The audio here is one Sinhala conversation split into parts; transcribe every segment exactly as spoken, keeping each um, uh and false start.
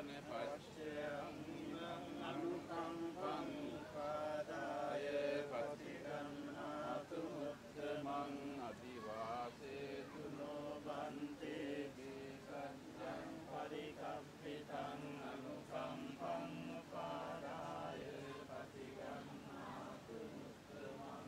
උපාදාන පච්චයං අනුකම්පං උපාදාය පටිගන්නාතු මුත්තමං අදිවාසේතු නොබන්තේ බිසජ්ජං පරිකප්පිතං අනුකම්පං උපාදාය පටිගන්නාතු මුත්තමං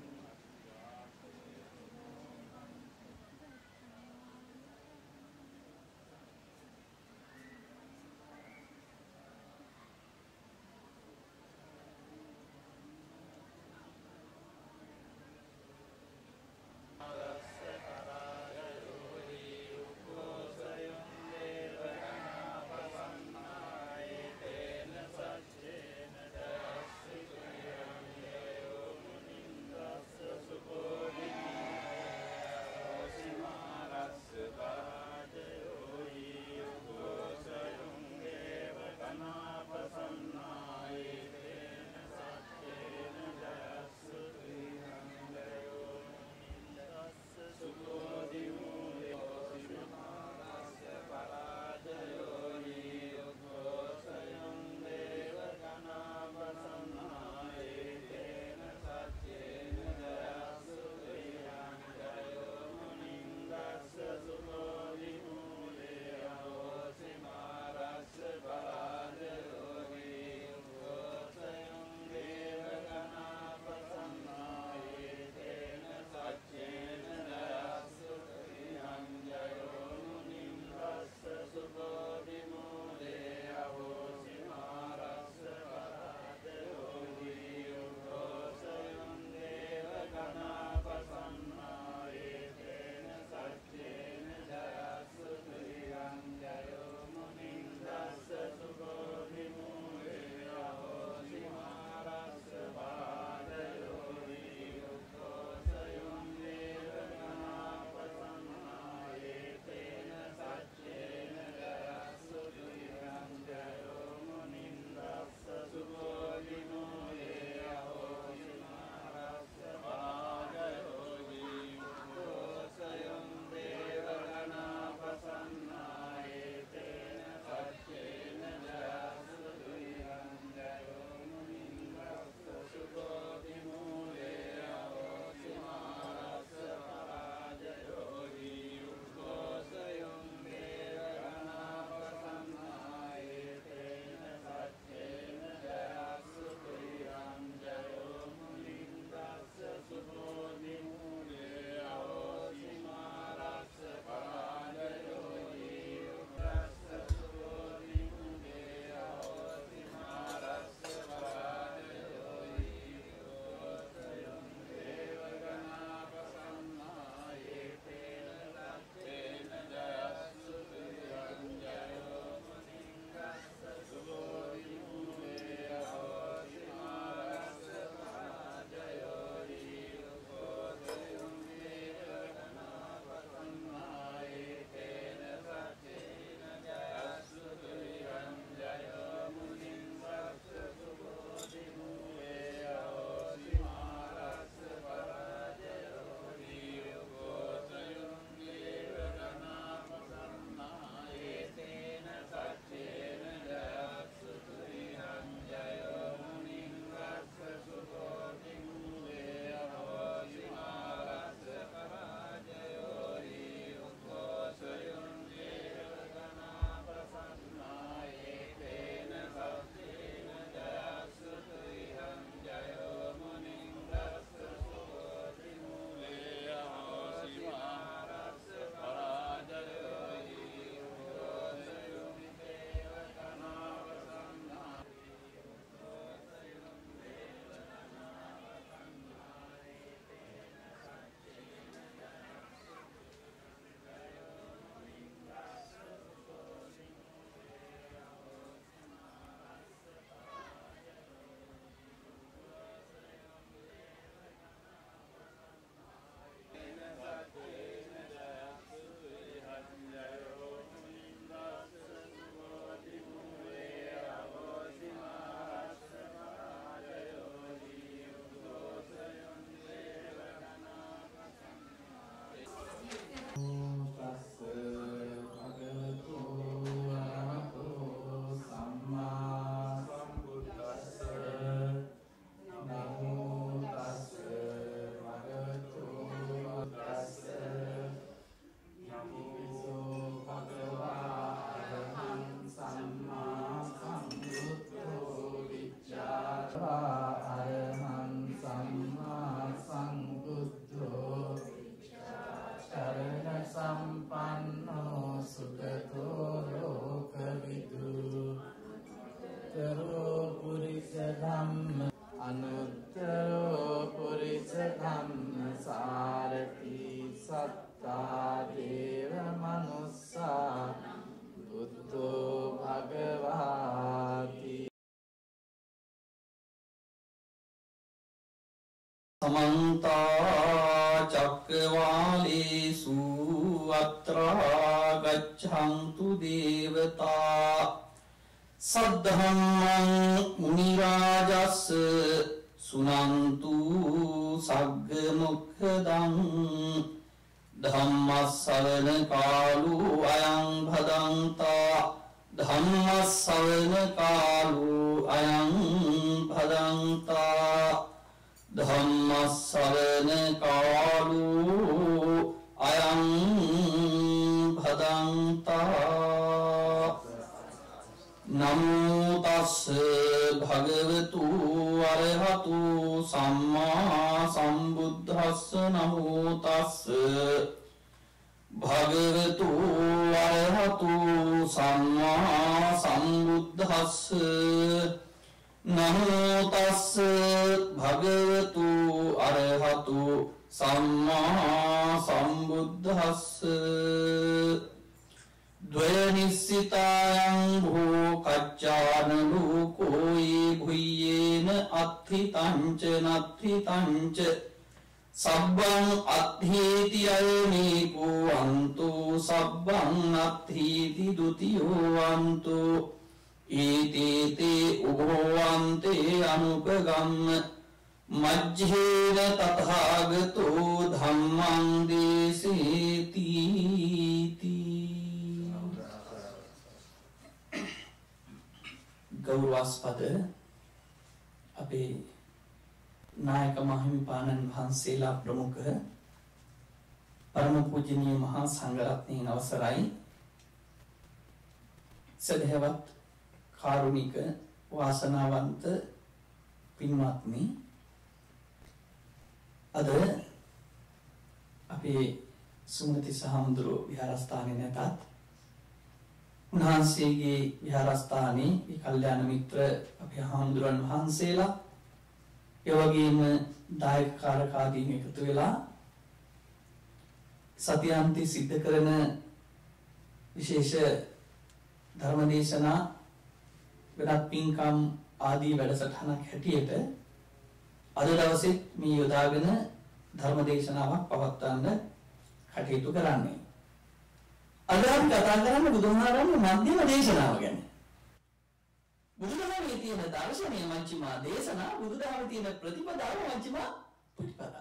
समन्ता चक्रवालेषु अत्रा गच्छन्तु देवता सद्धम्मं मुनिराजस्य सुनन्तु सग्गमुखदं धम्मश्रवण कालो अयं भदन्ता धम्मश्रवण कालो अयं भदन्ता धम्मश्रवण कालो अयं भदन्ता नमो तस्स भगवतु अरहतु सम्मा सम्बुद्धस्स नमो तस्स भगवतु अरहतु सम्मा सम्बुद्धस्स नमो तस्स भगवतु अरहतु सम्मा सम्बुद्धस्स द्वयनिश्चितायं भो कच्चान लोको ये भूयेन अत्थितं च नत्थितं च सब्बं अत्थीति अयमेको अन्तो सब्बं नत्थीति द्वितीयो अन्तो एते ते उभो अन्ते अनुपगम्य मध्येन तथागतो धम्मं देशेति गौरवास्पद अपे नायक माहिमिपानन वහන්සේලා प्रमुख परम पूजनीय महा संඝරත්නයන් අවසරයි සදහවත් කාරුණික වාසනාවන්ත පින්වත්නි අද අපේ සුමති සහමුදුරෝ විහාරස්ථානයේ නැතත් උන්වහන්සේගේ විහාරස්ථානයේ මේ කල්යාණ මිත්‍ර අපේ හාමුදුරන් වහන්සේලා ඒ වගේම දායක කාරකාදීන් එකතු වෙලා සතියන්ති සිද්ධ කරන විශේෂ ධර්මදේශනා වෙනත් පින්කම් ආදී වැඩසටහනක් හැටියට අද දවසේ මේ යොදාගෙන ධර්මදේශනාවක් පවත්වන්න කටයුතු කරන්නේ. අද අපි කතා කරන්නේ බුදුහාරන්නේ මධ්‍යම දේශනාව ගැන. බුදුදහමේ තියෙන දර්ශනීය මජ්ක්‍ධිමා දේශනා බුදුදහමේ තියෙන ප්‍රතිපදාව මජ්ක්‍ධිමා ප්‍රතිපදාව.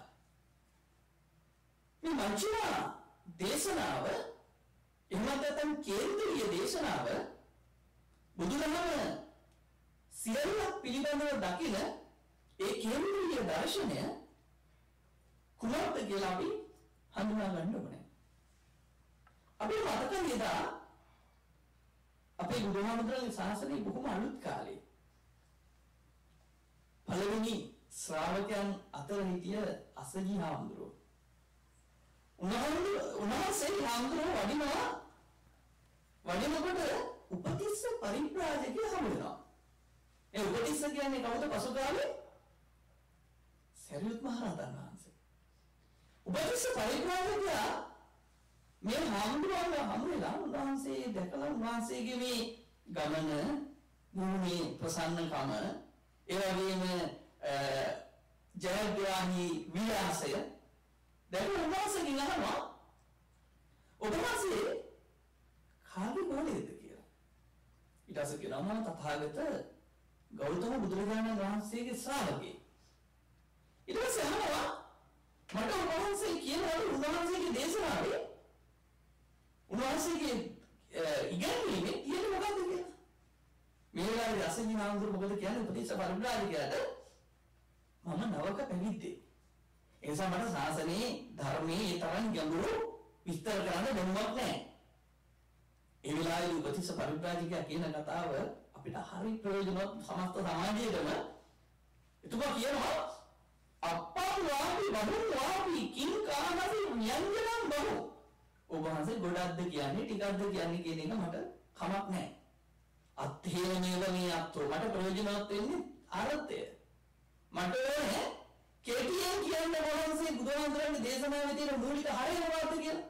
මේ මජ්ක්‍ධිමා දේශනාව එහෙම නැත්නම් කේන්ද්‍රීය දේශනාව බුදුදහම සියල්ලක් පිළිබඳව දකින ඒ කේන්ද්‍රීය දර්ශනය කුමක්ද කියලා අපි හඳුනා ගන්න ඕනේ. අපි මතක නේදා අපේ බුදුහාමුදුරන්ගේ ශාසනය බොහොම අලුත් කාලේ පළවෙනි ශ්‍රාවකයන් අතර හිටිය අසජි හාමුදුරුවෝ උන්වහන්සේ හාමුදුරුවෝ වඩිනවා වඩිනකොට උපතිස්ස පරිබ්‍රාජකයා හමු වෙනවා. ඒ උපතිස්ස කියන්නේ කවුද? පසු කාලේ සරියුත් මහ රහතන් වහන්සේ. උපතිස්ස පරිබ්‍රාජකයා මේ හාමුදුරුවෝ හමු වෙලා උන්වහන්සේ දැකලා උන්වහන්සේගේ මේ ගමන භූමි ප්‍රසන්නකම ඒ වගේම ජයග්‍රාහී විලාසය දැකලා උන්වහන්සේගෙන් අහනවා ඔබ වහන්සේ කාගේ ගෝලයේද කියලා. ඊට පස්සේ කියනවා තථාගත ගෞතම බුදුරජාණන් වහන්සේගේ ශ්‍රාවකයෙක්. ඊට පස්සේ අහනවා මට ඔබ වහන්සේ කියනවා උන්වහන්සේගේ දේශනාවේ උන්වහන්සේගේ ඉගැන්වීමේ තියෙන මොකක්ද කියලා. මේ වෙලාවේ අසජි හාමුදුරුවෝ මොකද කියන්නේ උපදේශ පරිබ්‍රාජකයාට මම නවක පැවිද්දෙක්. ඒ නිසා මට ශාසනයේ ධර්මයේ ඒ තරම් ගැඹුරු විස්තර කරන්න බැනුමක් නැහැ. ඒ වෙලාවේ උපදේශ පරිබ්‍රාජකයා කියන කතාව අපිට හරි ප්‍රයෝජනවත් සමස්ත සමාජයේදම එතුමා කියනවා අප්පා වාපි බහු වාපි කිං කාමසි ව්‍යංජනං බහු ඔබ වහන්සේ ගොඩක්ද කියන්නේ ටිකක්ද කියන්නේ කියන එක මට කමක් නැහැ. අත්ථේන මේවමී අත්ෝ මට ප්‍රයෝජනවත් වෙන්නේ අර්ථය. මට ඕනේ කෙටියෙන් කියන්න වහන්සේ බුදුහාමුදුරන්ගේ දේශනාවේ තියෙන මූලික හරය මොකක්ද කියලා.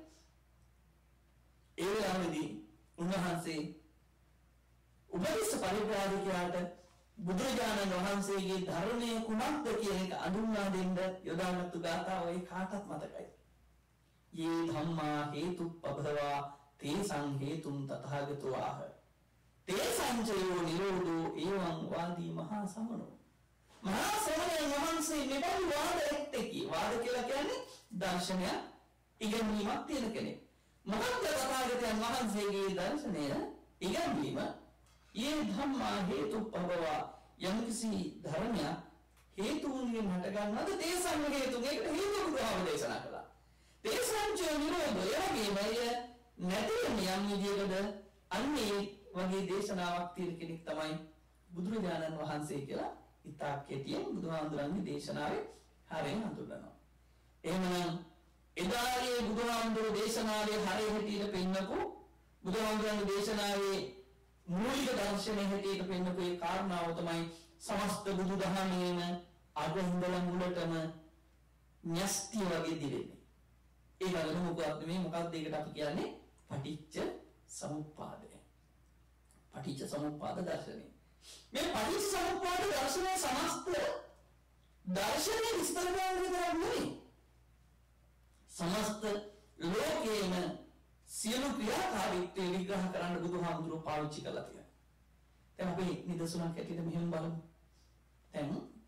ඒ වෙලාවේදී උන්වහන්සේ උපදේශ පරිබ්‍රාජකයාට බුදුරජාණන් වහන්සේගේ ධර්මයේ කුමක්ද කියන එක අඳුන්වා දෙන්න යොදාගත්තු ගාථාව ඒ කාටත් මතකයි. යේ ධම්මා හේතුප්පභවා තේසං හේතුම් තථාගතෝ ආහ. තේසං චයෝ නිරෝධෝ එවං වාදී මහා සමනෝ. මහා සමණයන් වහන්සේ මෙබඳු වාදයක්ටකි. වාද කියලා කියන්නේ දර්ශනය ඉගෙනීමක් තියෙන කෙනෙක්. මොකක්ද තථාගතයන් වහන්සේගේ දර්ශනය ඉගෙනීම? යේ ධම්මා හේතුප්පභවා යම්කිසි ධර්මයක් හේතුන්ගෙන් හට ගන්නවද තේසං හේතුන් ඒකට හේතු බුදුහාම දේශනා කළා. තේසං ච නිරෝධය වගේමය නැති යම් විදියකද අන්නේ වගේ දේශනාවක් තියෙන කෙනෙක් තමයි බුදුරජාණන් වහන්සේ කියලා ඉතා කෙටියෙන් බුදුහාමුදුරන්ගේ දේශනාවේ හරයෙන් හඳුන්වනවා. එහෙනම් එදාගේ බුදුහාමුදුරු දේශනාවේ හරය හැටියට පෙන්නපු බුදුහාමුදුරන්ගේ දේශනාවේ මූලික දර්ශනය හැටියට පෙන්නපු ඒ කාරණාව තමයි සමස්ත බුදුදහමේම අග ඉඳලා මුලටම න්‍යස්ති වගේ දිවෙන්නේ. ඒ වගේම මොකක්ද මේ මොකක්ද ඒකට අපි කියන්නේ පටිච්ච සමුප්පාදය. පටිච්ච සමුප්පාද දර්ශනය. මේ පටිච්ච සමුප්පාද දර්ශනයේ සමස්ත දර්ශනයේ විස්තර කරන විතරක් නෙවෙයි. සමස්ත ලෝකේම සියලු ක්‍රියාකාරීත්වය විග්‍රහ කරන්න බුදුහාමුදුරුවෝ පාවිච්චි කළා කියලා. දැන් අපි නිදසුනක් ඇටියට මෙහෙම බලමු. දැන්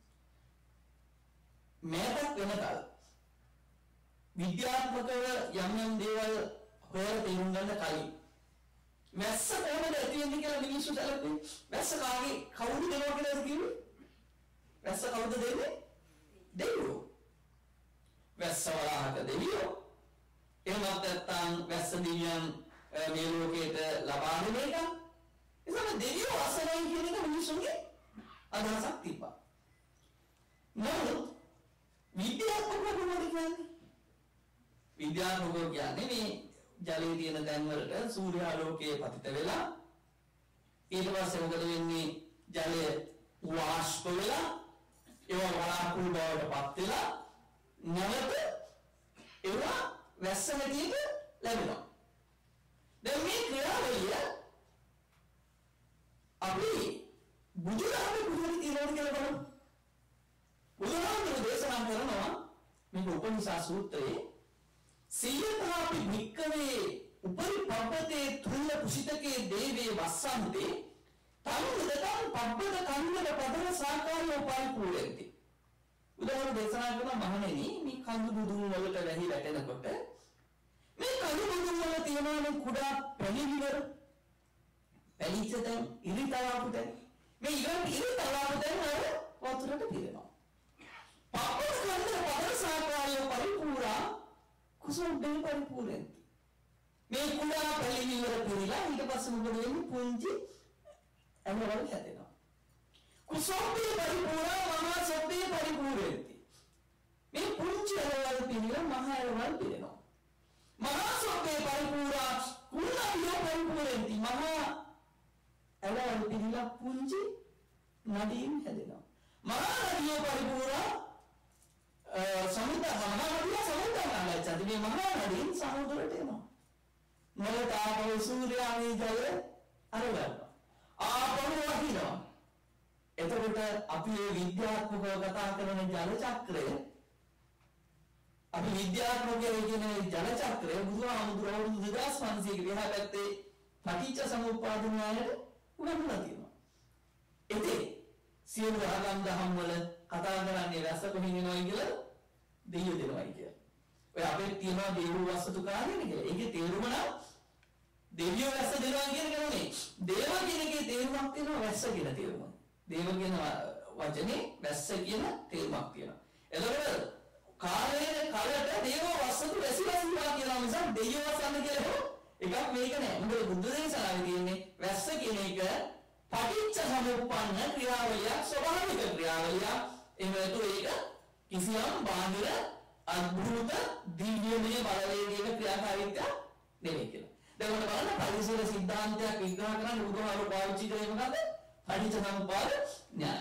මේකට වෙනකල් විද්‍යාත්මකව යම් යම් දේවල් හොයලා තේරුම් ගන්න කලින් වැස්ස කොහොමද ඇති වෙන්නේ කියලා මිනිස්සු සැලකුවේ. වැස්ස කාගේ කවුරු දෙනවා කියලාද කිව්වේ? වැස්ස කවුද දෙන්නේ? දෙවියෝ. වැස්ස වලහක දෙවියෝ. එහෙම නැත්නම් වැස්ස දෙවියන් මේ ලෝකයට ලබා දෙන එක. ඒසම දෙවියෝ අසරයි කියන එක මිනිස්සුන්ගේ අදහසක් තිබ්බා. නමුත් විද්‍යාත්මකව මොකද කියන්නේ? විද්‍යාත්මකව කියන්නේ මේ ජලයේ තියෙන දැන් වලට සූර්යාලෝකයේ පතිත වෙලා ඊට පස්සේ මොකද වෙන්නේ? ජලය වාෂ්ප වෙලා ඒවා වලාකුළු බවට පත් වෙලා නැවත ඒවා වැස්ස හැටියට ලැබෙනවා. දැන් මේ ක්‍රියාවලිය අපි බුදුරජාණන් වහන්සේ කියනවා කියලා බලමු. බුදුරජාණන් දේශනා කරනවා මේක උපනිෂා සූත්‍රයේ සියතාපි නික්කවේ උපරි පබ්බතේ තුල්ල කුසිතකේ දේවේ වස්සන්තේ තමුදතම් පබ්බත කන්දර පදන සාකාරයෝ පරිපූර්ණති. උදාහරණ දේශනා කරන මහණෙනි මේ කඳු බුදුන් වලට වැහි වැටෙනකොට මේ කඳු බුදුන් වල තියෙනවනේ කුඩා පැලිවිවර පැලිච්ච තැන් ඉරි තලාපු තැන් මේ ඉරි ඉරි තලාපු තැන් වල වතුරට පිරෙනවා. පබ්බත කන්දර පදන සාකාරයෝ පරිපූර්ණා කුසුම්බේ පරිපූර්ණති. මේ කුඩා පැලිවිවර පිරিলা ඊට පස්සේ මොකද වෙන්නේ? පුංචි ඇමවල හැදෙනවා. කුසුම්බේ පරිපූර්ණා මහා සබ්බේ පරිපූර්ණති. මේ පුංචි ඇමවල පිරিলা මහා ඇමවල පිරෙනවා. මහා සබ්බේ පරිපූර්ණා කුණාවිය පරිපූර්ණති. මහා ඇමවල පිරিলা පුංචි නදීන් හැදෙනවා. මහා නදිය පරිපූර්ණා සමුද්‍ර මහා නදිය සමුද්‍රාලය චදිනේ මහා නදීන් සමුද්‍රයට එනවා. මොලට ආපහු සූර්යාගේ ජලය අරගන්නවා. ආපහු වහිනවා. එතකොට අපි මේ විද්‍යාත්මකව කතා කරන ජල චක්‍රය අපි විද්‍යාත්මකව කියන ජල චක්‍රය බුදුහාමුදුරුවෝ දෙදාස් පන්සීයක විහා පැත්තේ පටිච්ච සමුප්පාද න්‍යායයට උගන්වලා තියෙනවා. ඒකේ සියලු ආගම් දහම් වල කතා කරන්නේ රස කොහින් එනවයි කියලා දෙයියෝ දෙනවයි කියලා. ඔය අපේ තියෙනවා දේව වස්තු කාර්යනේ කියලා. ඒකේ තේරුම නම් දෙවියෝ රස දෙනවා කියන එක නෙමෙයි. දේව කියන එකේ තේරුමක් තියෙනවා රස කියන තේරුම. දේව කියන වචනේ වැස්ස කියන තේරුමක් තියෙනවා. එතකොට කාලයේ කාලයට දේව වස්තු වැසි වැසිවා කියනවා නිසා දෙවියෝ වසන්න කියලා එකක් මේක නෑ. මොකද බුද්ධ දේශනාවේ තියෙන්නේ වැස්ස කියන එක පටිච්ච සමුප්පන්න ක්‍රියාවලියක්, ස්වභාවික ක්‍රියාවලියක්. එහෙම ඒක කිසියම් බාහිර අద్භූත දිව්‍යමය බලවේගයක ක්‍රියාකාරීත්වයක් නෙමෙයි කියලා. දැන් ඔන්න බලන්න පරිසර සිද්ධාන්තයක් විග්‍රහ කරන්න බුදුහාමුදුරුවෝ පාවිච්චි කරේ මොකද්ද? පටිච්ච සමුප්පාද න්‍යාය.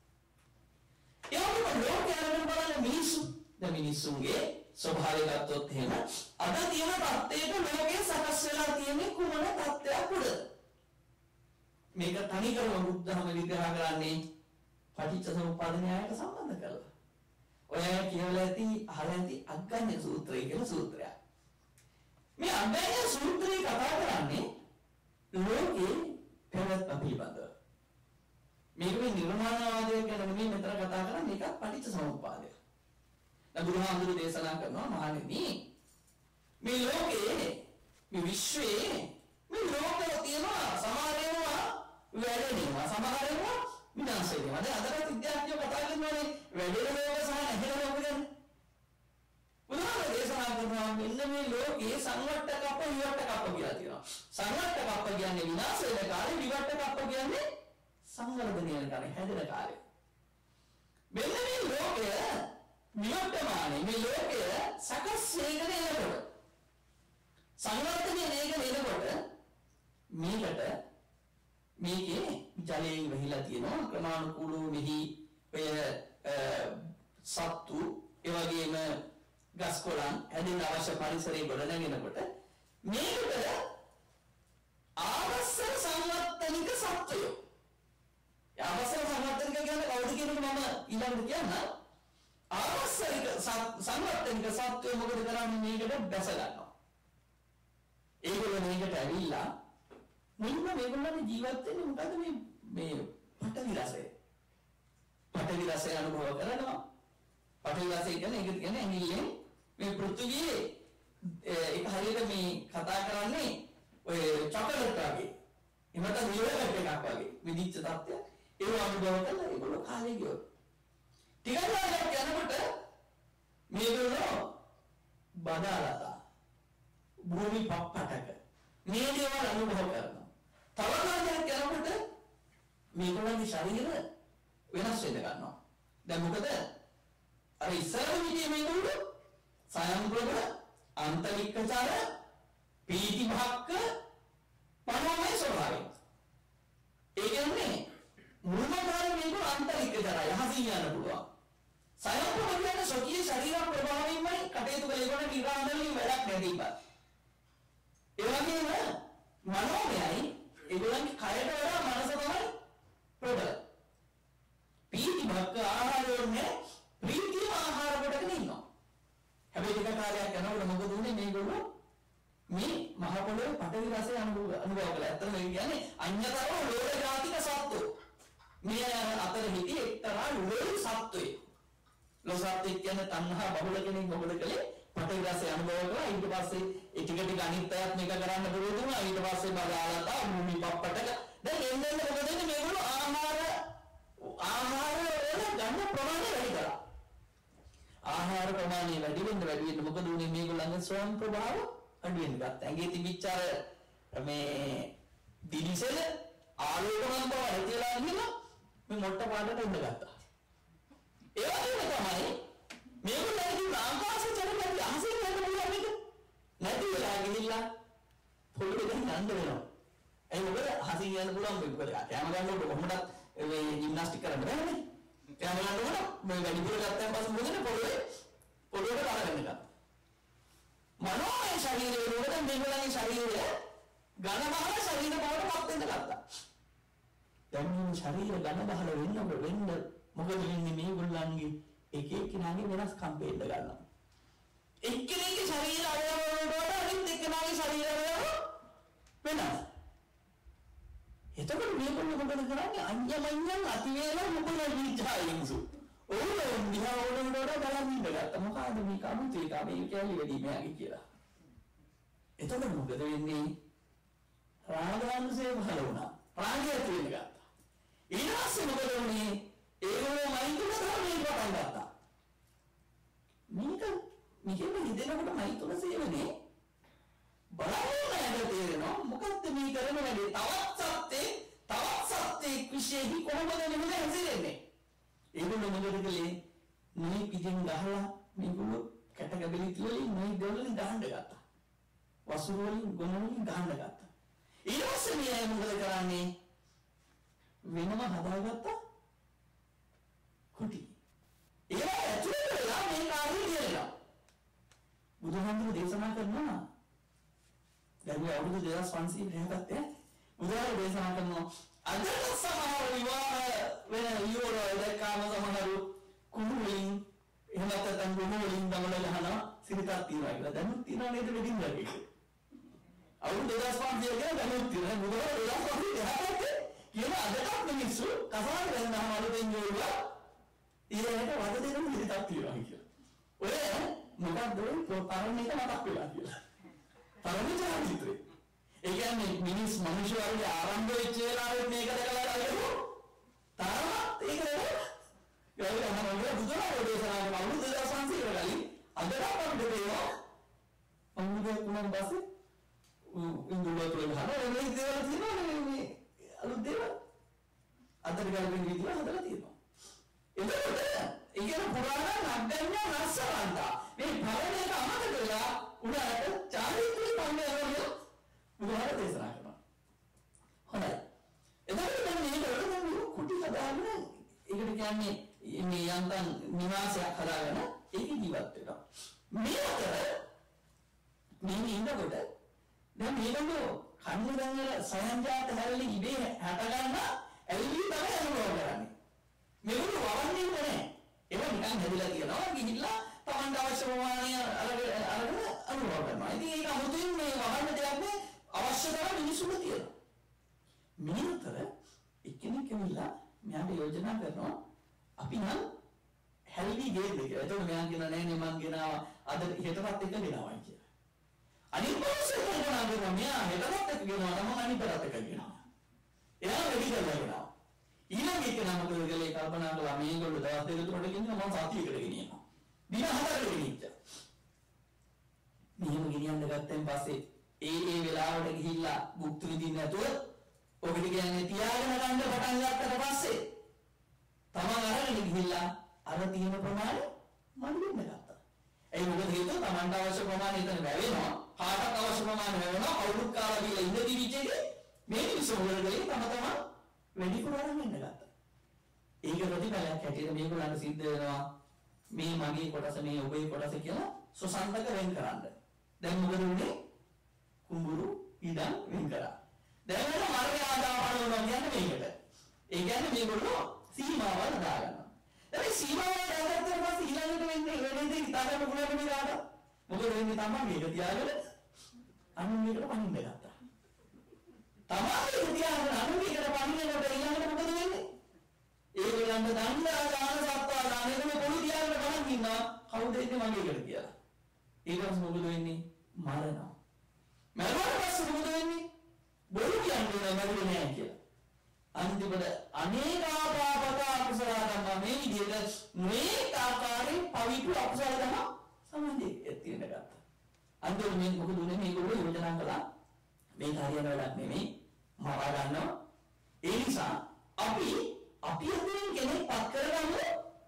ඒ වගේම ලෝකයන් බලන මිනිස්සු දැන් මිනිස්සුන්ගේ ස්වභාවය ගත්තොත් එහෙම අද තියෙන තත්ත්වයට ලෝකයේ සකස් වෙලා තියෙන්නේ කුමන තත්ත්වයක් උඩද? මේක තනිකරම බුද්ධ ධර්ම විග්‍රහ කරන්නේ පටිච්ච සමුප්පාද න්‍යායට සම්බන්ධ කරලා. ඔය කියවලා ඇති අහලා ඇති අග්ගඤ්ඤ සූත්‍රය කියලා සූත්‍රයක්. මේ අග්ගඤ්ඤ සූත්‍රය කතා කරන්නේ ලෝකේ පැවැත්ම පිළිබඳව. මේක මේ නිර්මාණවාදය ගැන නෙමෙයි මෙතන කතා කරන්නේ, මේක පටිච්ච සමුප්පාදය. දැන් බුදුහාමුදුරු දේශනා කරනවා මහණෙනි මේ ලෝකේ මේ විශ්වයේ මේ ලෝකවල තියෙනවා සමහර ඒවා වැඩෙනවා සමහර ඒවා විනාශ වෙනවා. දැන් අදට විද්‍යාඥයෝ කතා කරනවානේ වැඩෙන ලෝක සහ නැහෙන ලෝක ගැන. බුදුහාමුදුරු දේශනා කරනවා මෙන්න මේ ලෝකේ සංවට්ට කප්ප විවට්ට කප්ප කියලා තියෙනවා. සංවට්ට කප්ප කියන්නේ විනාශ වෙන කාලේ, විවට්ට කප්ප කියන්නේ සංවර්ධනය වෙන කාලේ, හැදෙන කාලේ. මෙන්න මේ ලෝකය විවට්ටමානේ මේ ලෝකය සකස් වෙගෙන එනකොට සංවර්ධනය වෙගෙන එනකොට මේකට මේකේ ජලයෙන් වෙහිලා තියෙනවා ක්‍රමානුකූලව මෙහි ඔය සත්තු ඒ වගේම ගස් කොළන් හැදෙන අවශ්‍ය පරිසරයේ ගොඩනගෙනකොට මේකට ආවස්සර සංවර්ධනික සත්වයෝ ආවස්සර සංවර්ධනික කියන්නේ කවුද කියන එක මම ඊළඟට කියන්න. ආවස්සරික සංවර්ධනික සත්වයෝ මොකද කරන්නේ මේකට බැස ගන්නවා. ඒගොල්ලෝ මේකට ඇවිල්ලා මෙන්න මේගොල්ලන්ගේ ජීවත් වෙන්නේ මොකද මේ මේ පඨවි රසය. පඨවි රසය අනුභව කරනවා. පඨවි රසය කියන්නේ ඒක කියන්නේ ඇඟිල්ලෙන් මේ පෘථිවියේ ඒක හරියට මේ කතා කරන්නේ ඔය චොකලට් වගේ. එහෙම නැත්නම් නියෝගයක් එකක් වගේ විදිච්ච තත්ත්වයක්. ඒක අනුභව කරලා ඒගොල්ලෝ කාලේ ගියෝ. ටිකක් කාලයක් යනකොට මේගොල්ලෝ බදාලතා භූමි පප්පටක මේ දේවල් අනුභව කරනවා. තව කාලයක් යනකොට මේගොල්ලන්ගේ ශරීර වෙනස් වෙන්න ගන්නවා. දැන් මොකද අර ඉස්සරහ විදිහේ මේගොල්ලෝ සයම්ප්‍රභ අන්තරික්කචාර පීති භක්ක පනෝමය ස්වභාවය. ඒ කියන්නේ මුල්ම කාලේ මේගොල්ලෝ අන්තරික්කචාරය යහසින් යන්න පුළුවන්. සයම්ප්‍රභ කියන්නේ ස්වකීය ශරීර ප්‍රභාවයෙන්මයි කටයුතු කරගෙන නිරාන්දරයෙන් වැඩක් නැතිපත්. ඒ වගේම මනෝමයයි ඒගොල්ලන්ගේ කයට වඩා මනස තමයි ප්‍රබල. පීති භක්ක ආහාර වලින් ප්‍රීතිය ආහාර කොටගෙන ඉන්නවා. හැබැයි ටික කාලයක් යනකොට මොකද උනේ මේගොල්ලෝ මේ මහ පොළොවේ පඨවි රසය අනුභව අනුභව කළා. ඇත්තටම ඒ කියන්නේ අඤ්‍යතරව ලෝක ජාතික සත්ත්වෝ. මේ අතර හිටියේ එක්තරා ලෝක සත්ත්වෝ. ලෝක සත්ත්වෝ කියන්නේ තණ්හා බහුල කෙනෙක් බහුල කලේ පඨවි රසය අනුභව කළා. ඊට පස්සේ ඒ ටික ටික අනිත්‍යයත් මේක කරන්න පුළුවන් වුණා. ඊට පස්සේ බදාලතා භූමි පප්පටක දැන් එන්නේ මොකද වෙන්නේ මේගොල්ලෝ ආහාර ආහාර වල ගන්න ප්‍රමාණය වැඩි කරා. ආහාර ප්‍රමාණය වැඩි වෙන්න වැඩි වෙන්න මොකද උනේ මේගොල්ලන්ගේ ස්වයං ප්‍රභාව අඩු වෙන්න ගත්තා. ඇඟේ තිබිච්ච අර මේ දිලිසෙල ආලෝකමත් බව ඇතිලා ඉන්නවා මේ මොට්ට පාටට උඩ ගත්තා. ඒ වගේම තමයි මේගොල්ලන්ගේ ආකාශ චලනයේ අහසින් යන්න පුළුවන් මේක නැති වෙලා ගිහිල්ලා පොළොවේ දැන් යන්න වෙනවා. ඒ මොකද අහසින් යන්න පුළුවන් මේක කැම ගන්නකොට කොහොමද මේ ජිම්නාස්ටික් කරන්න බෑනේ. කැම ගන්නකොට මේ වැඩිපුර ගත්තාන් පස්සේ මොකද පොළොවේ පොළොවට අරගෙන ගන්නවා. මනෝමය ශරීරය වල මේගොල්ලන්ගේ ශරීරය ඝන බහල ශරීර බවට පත් වෙන්න ගත්තා. දැන් මේ ශරීර ඝන බහල වෙන්න වෙන්න මොකද වෙන්නේ මේගොල්ලන්ගේ එක එක්කෙනාගේ වෙනස්කම් පේන්න ගන්නවා. එක්කෙනෙක්ගේ ශරීර අවයව වලට අනිත් එක්කෙනාගේ ශරීර අවයව වෙනස්. එතකොට මේගොල්ලෝ මොකද කරන්නේ අඤ්ඤමඤ්ඤං අතිවේල මොකද විචායින්සු. ඕන දිහා ඕන වලට බලන් ඉන්න ගත්තා. මොකද මේ කමුතේ කමේ කියලා වැඩි මෙයාගේ කියලා. එතකොට මොකද වෙන්නේ? රාගාංශය පහළ වුණා. රාගය තියෙන ගත්තා. ඊට පස්සේ මොකද වුනේ? ඒගොල්ලෝ මයින්දුන ධර්මයෙන් පටන් ගත්තා. මේක මෙහෙම හිතෙනකොට මයින්දුන සේවනේ බලන්න තේරෙනවා මොකක්ද මේ කරන වැඩේ තවත් සත්‍යේ තවත් සත්‍යේ විශේෂයි කොහොමද මෙහෙම හැසිරෙන්නේ? ඒගොල්ලෝ මොකද කළේ? මේ පිටින් ගහලා මේගොල්ලෝ කැටගබලි තුලින් මේ දෙවලින් ගහන්න ගත්තා. වසුරු වලින් ගොනු වලින් ගහන්න ගත්තා. ඊට පස්සේ මේ අය මොකද කරන්නේ? වෙනම හදාගත්තා කුටි. ඒවා ඇතුළේ වෙලා මේ කාර්යය කියලා. බුදුහාමුදුරු දේශනා කරනවා. දැන් මේ අවුරුදු දෙදාස් පන්සීය හැටත්තේ බුදුහාමුදුරු දේශනා කරනවා අද සමහර විවාහ වෙන යුරෝ දෙකම සමහරු කුණු වලින් එහෙම නැත්නම් ගොනු වලින් දමල ගහනවා සිරිතක් තියනවා කියලා. දැන් තියනවා නේද වෙඩින් වගේ. අවුරුදු දෙදාස් පන්සිය කියලා දැනුත් තියෙනවා. බුදුහාම දෙදාස් පන්සිය ගහකට කියන අදටත් මිනිස්සු කසාද ගන්නවා වලෙන් යෝලා ඊළඟට වද දෙනු සිරිතක් තියනවා කියලා. ඔය මොකක්ද ඔය පරණ එක මතක් වෙලා කියලා. පරණ චාරිත්‍රය. ඒ කියන්නේ මිනිස් මිනිස්සු වගේ ආරම්භ වෙච්ච වෙලාවෙත් මේක දැකලා ආයෙත් තාමත් ඒක නේද? ඒ වගේම මොකද බුදුහාම දේශනා කරන අවුරුදු දෙදාස් පන්සිය කලින් අදට අපිට තේරෙනවා අවුරුදු තුනක් පස්සේ ඉන්දුලතර ගහනවා මේ දේවල් තියෙනවා මේ අලුත් දේවල් අදට ගල්පෙන් විදිහට හදලා තියෙනවා. එතකොට ඒ කියන පුරාණ නග්ගඤ්ඤ රසවන්ත මේ පරණ එක අමතක වෙලා උඩට චාරිත්‍රය පන්නේ යනවා බුදුහාම දේශනා කරනවා. හොඳයි. එතකොට දැන් මේක වලදී කුටි හදාගෙන ඒකට කියන්නේ මේ යන්තම් නිවාසයක් හදාගෙන ඒක ජීවත් වෙනවා. මේ අතර මේ ඉන්නකොට දැන් මේකෝ කන්නේ දැන් වල සයන්ජාත හැරලි ඉබේ හැට ගන්න ඇල්ලි තමයි අනුභව කරන්නේ. මේක වවන්නේ නැහැ. ඒක නිකන් හැදිලා තියෙනවා ගිහිල්ලා Tamanට අවශ්‍ය ප්‍රමාණය අරගෙන අරගෙන අනුභව කරනවා. ඉතින් ඒක අමුතුවෙන් මේ වහන්න දෙයක් නෑ අවශ්‍ය තරම් මිනිසුන්ට තියෙනවා. මේ අතර එක්කෙනෙක් කෙනෙක්ලා මෙයාට යෝජනා කරනවා අපි නම් හැල්ලි ගේද කියලා. එතකොට මෙයා කියනවා නෑ නේ මං ගෙනාවා අද හෙටපත් එක ගෙනාවා කියලා. අනිත් පස්සේ කරනවා නේද මෙයා හෙටපත් එක ගෙනාවා නම් අනිත් පැත්තට එක ගෙනාවා. එයා වැඩි කරලා ගෙනාවා. ඊළඟ එක නම් මොකද කියලා කල්පනා කළා මේගොල්ලෝ දවස් දෙක තුනකට ගෙනියනවා මම සතියකට ගෙනියනවා. දින හතරකට ගෙනිච්චා. මෙහෙම ගෙනියන්න ගත්තෙන් පස්සේ ඒ ඒ වෙලාවට ගිහිල්ලා භුක්ති විඳින්න නැතුව ඔකට කියන්නේ තියාගෙන ගන්න පටන් ගත්තට පස්සේ තමන් අරගෙන ගිහිල්ලා අර තියෙන ප්‍රමාණය මඩ වෙන්න ගත්තා. ඒ මොකද හේතුව තමන්ට අවශ්‍ය ප්‍රමාණය එතන වැවෙනවා. කාටත් අවශ්‍ය ප්‍රමාණය වැවෙනවා. අවුරුදු කාලා දීලා ඉඳ දිවිච්ච එක මේ මිනිස්සු වලදී තම තමන් වැඩි කරගෙන ඉන්න ගත්තා. ඒක ප්‍රතිඵලයක් හැටියට මේගොල්ලන්ට සිද්ධ වෙනවා මේ මගේ කොටස මේ ඔබේ කොටස කියලා සොසන්තක වෙන් කරන්න. දැන් මොකද උනේ? කුඹුරු ඉඳන් වෙන් කරා. දැන් වෙන මාර්ගය ආදාපාන වෙනවා කියන්නේ මේකට. ඒ කියන්නේ මේගොල්ලෝ සීමාවල් දාගන්නවා. දැන් මේ සීමාවල් දාගත්තට පස්සේ ඊළඟට වෙන්නේ වෙන්නේ ඉතාලම ගුණයක් මේ කාට. මොකද වෙන්නේ තමයි මේක තියාගෙන අනු මේකට පනින්න ගත්තා. තමයි තියාගෙන අනු මේකට පනින්නකොට ඊළඟට මොකද වෙන්නේ? ඒගොල්ලන්ට දන්නා දාන සත්වා දානෙකම පොළු තියාගෙන බලන් ඉන්නවා කවුද එන්නේ මගේ එකට කියලා. ඊට පස්සේ මොකද වෙන්නේ? මරනවා. මරුවාට පස්සේ මොකද වෙන්නේ? බොරු කියන්නේ නැගුණේ නැහැ කියලා. අන්තිමට අනේකාපාපක අකුසල ධර්ම මේ විදිහට මේ ආකාරයෙන් පවිතු අකුසල ධර්ම සම්බන්ධයෙන් තියෙන ගත්තා. අන්තිමට මේ මොකද උනේ මේගොල්ලෝ යෝජනා කළා මේ කාර්යන වැඩක් නෙමෙයි මරා ගන්නවා. ඒ නිසා අපි අපි අතරින් කෙනෙක් පත් කරගමු